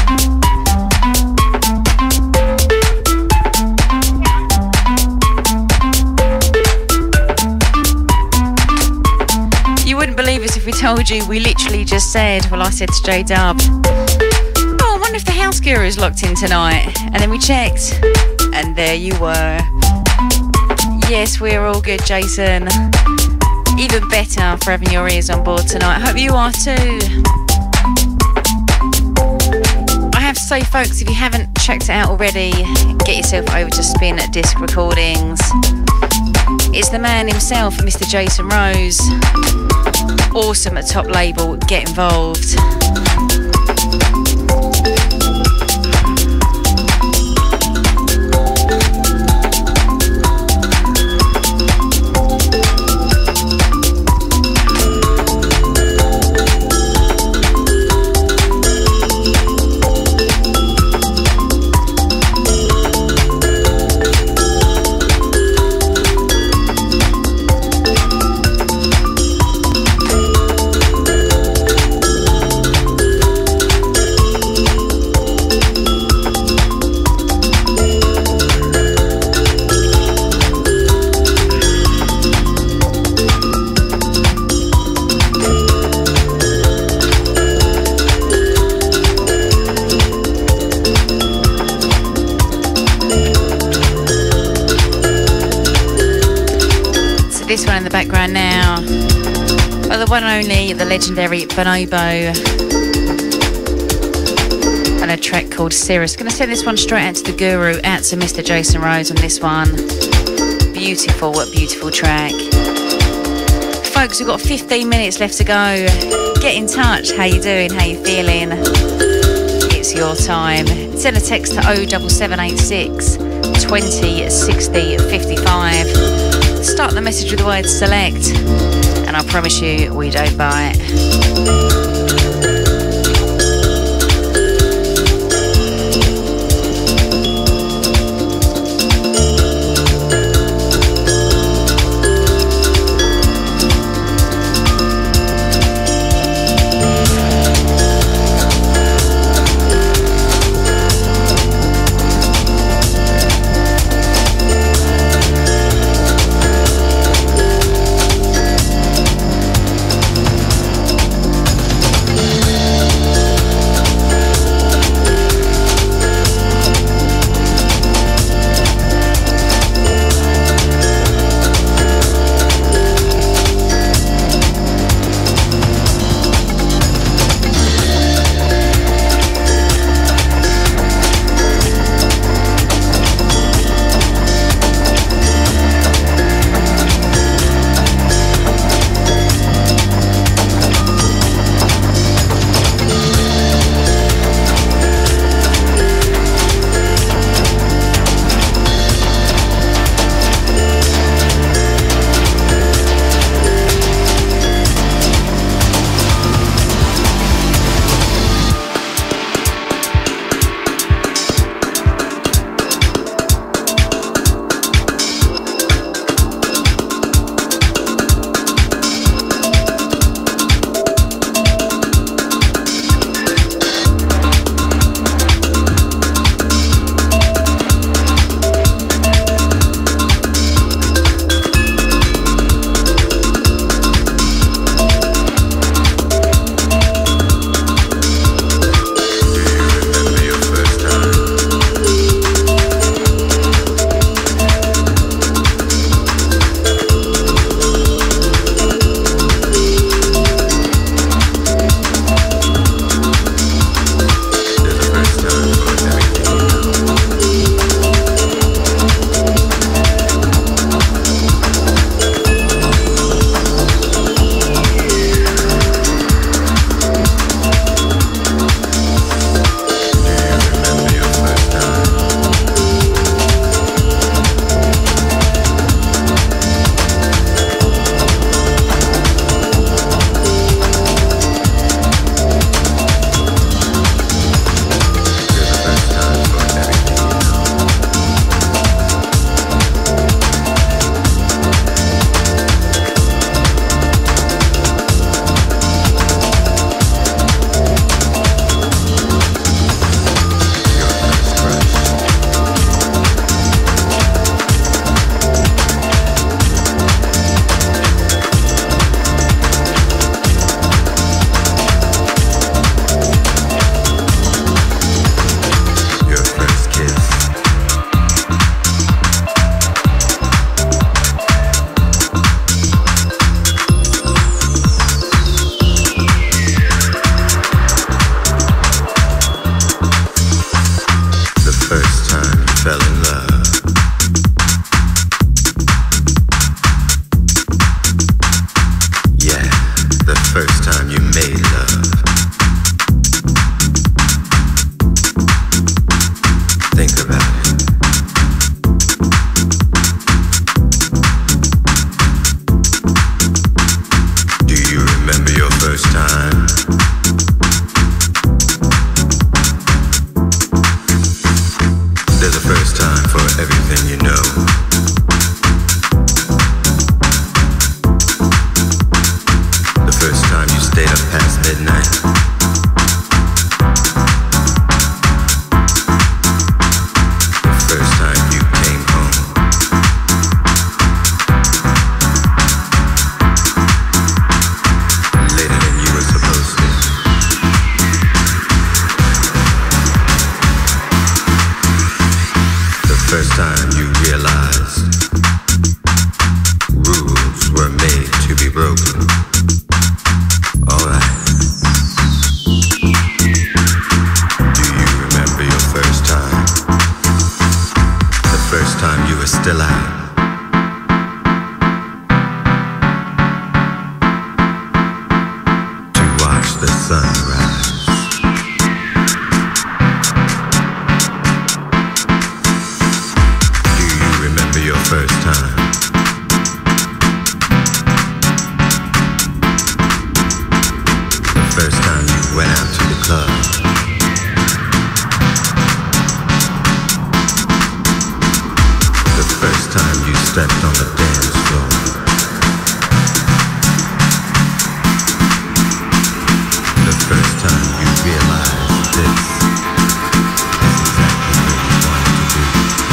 You wouldn't believe us if we told you we literally just said, well, I said to J Dub, oh, I wonder if the House Guru is locked in tonight. And then we checked, and there you were. Yes, we're all good, Jason. Even better for having your ears on board tonight. Hope you are too. I have to say, folks, if you haven't checked it out already, get yourself over to Spin Disc Recordings. It's the man himself, Mister Jason Rose. Awesome at top label. Get involved. This one in the background now. Well, the one and only, the legendary Bonobo. And a track called Cirrus. Gonna send this one straight out to the Guru, out to Mister Jason Rose on this one. Beautiful, what beautiful track. Folks, we've got fifteen minutes left to go. Get in touch. How you doing? How you feeling? It's your time. Send a text to oh seven seven eight six, twenty, sixty, fifty-five. Start the message with the word select, and I promise you we don't bite. sunrise. Do you remember your first time? The first time you went out to the club. The first time you stepped on the dance floor. The first time you realized this is exactly where you wanted to be.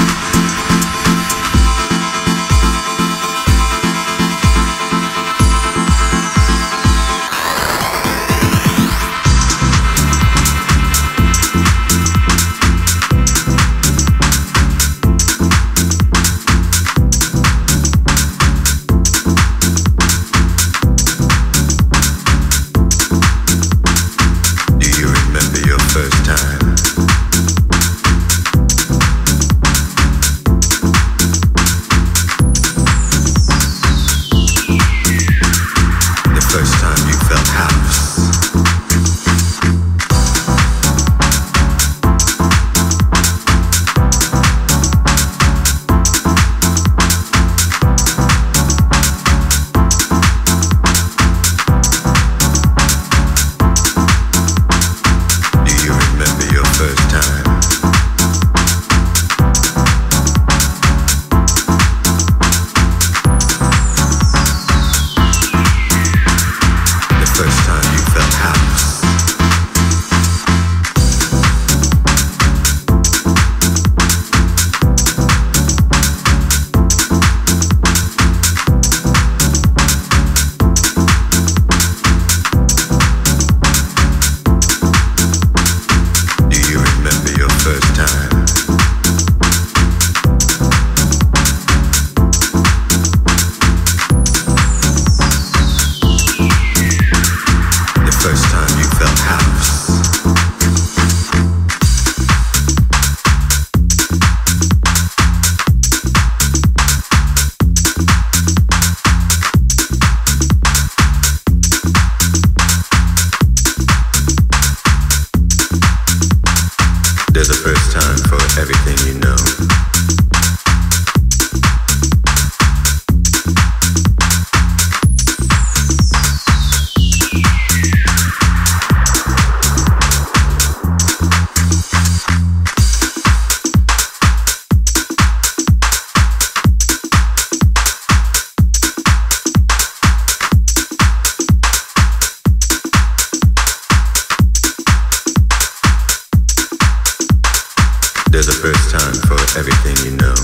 There's a first time for everything you know.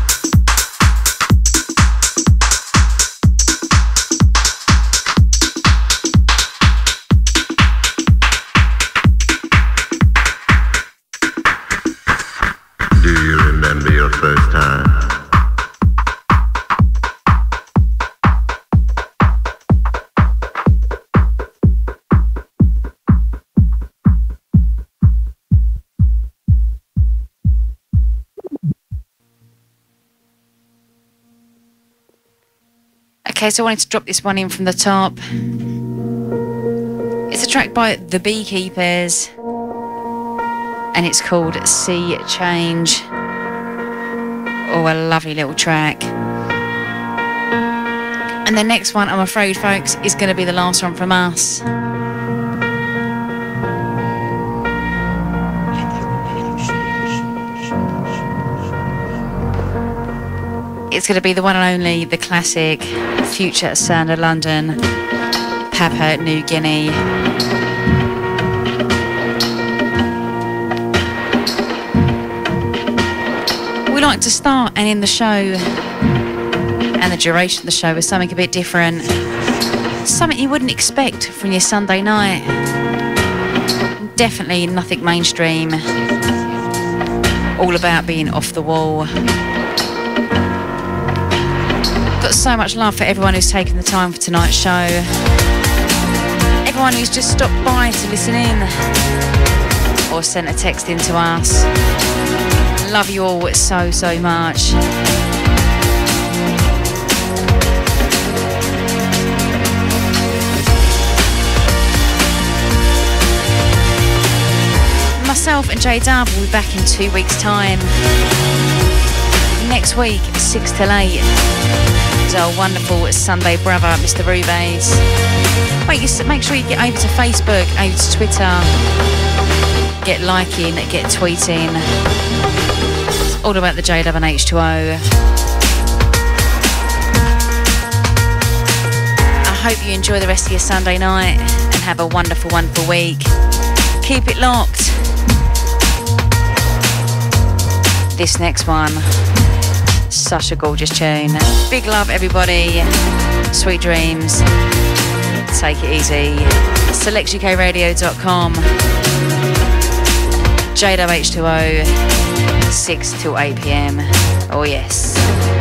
Do you remember your first time? Okay, so I wanted to drop this one in from the top. It's a track by The Beekeepers, and it's called Sea Change. Oh, a lovely little track. And the next one, I'm afraid, folks, is going to be the last one from us. It's going to be the one and only, the classic Future Sound of London, Papua New Guinea. We like to start and end the show and the duration of the show with something a bit different. Something you wouldn't expect from your Sunday night. Definitely nothing mainstream. All about being off the wall. Got so much love for everyone who's taken the time for tonight's show. Everyone who's just stopped by to listen in or sent a text in to us. Love you all so, so much. Myself and J Dub will be back in two weeks' time. Next week, six till eight, is our wonderful Sunday brother, Mister Rubays. Make, make sure you get over to Facebook, over to Twitter, get liking, get tweeting. It's all about the J Dub and H two O. I hope you enjoy the rest of your Sunday night and have a wonderful, wonderful week. Keep it locked. This next one, such a gorgeous tune. Big love, everybody. Sweet dreams. Take it easy. select U K radio dot com. J Dub H two O, six till eight p m. Oh yes.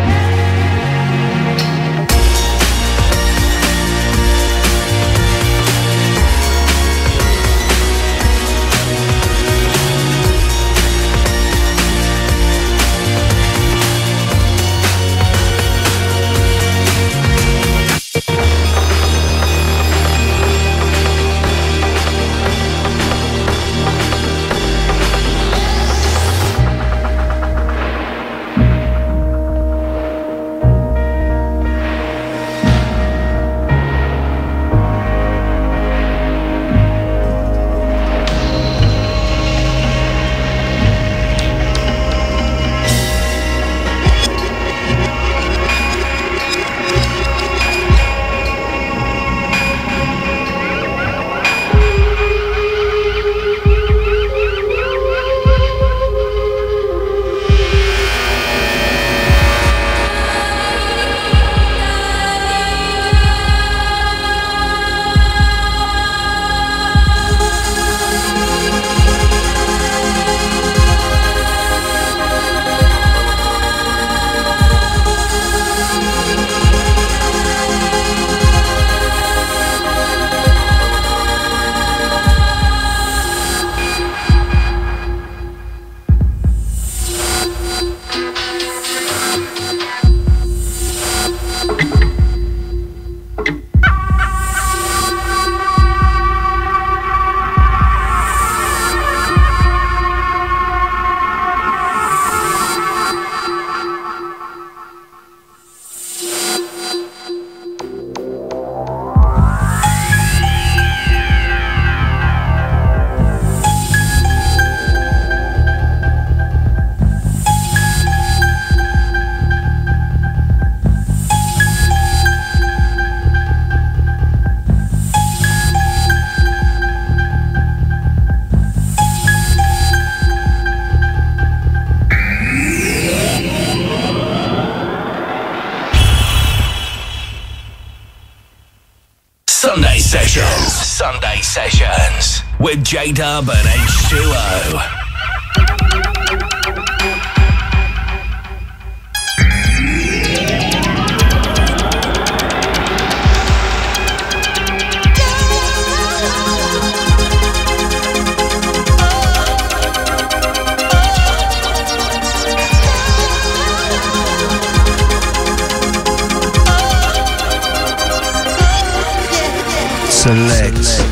Sunday Sessions with J Dub and H two O. Select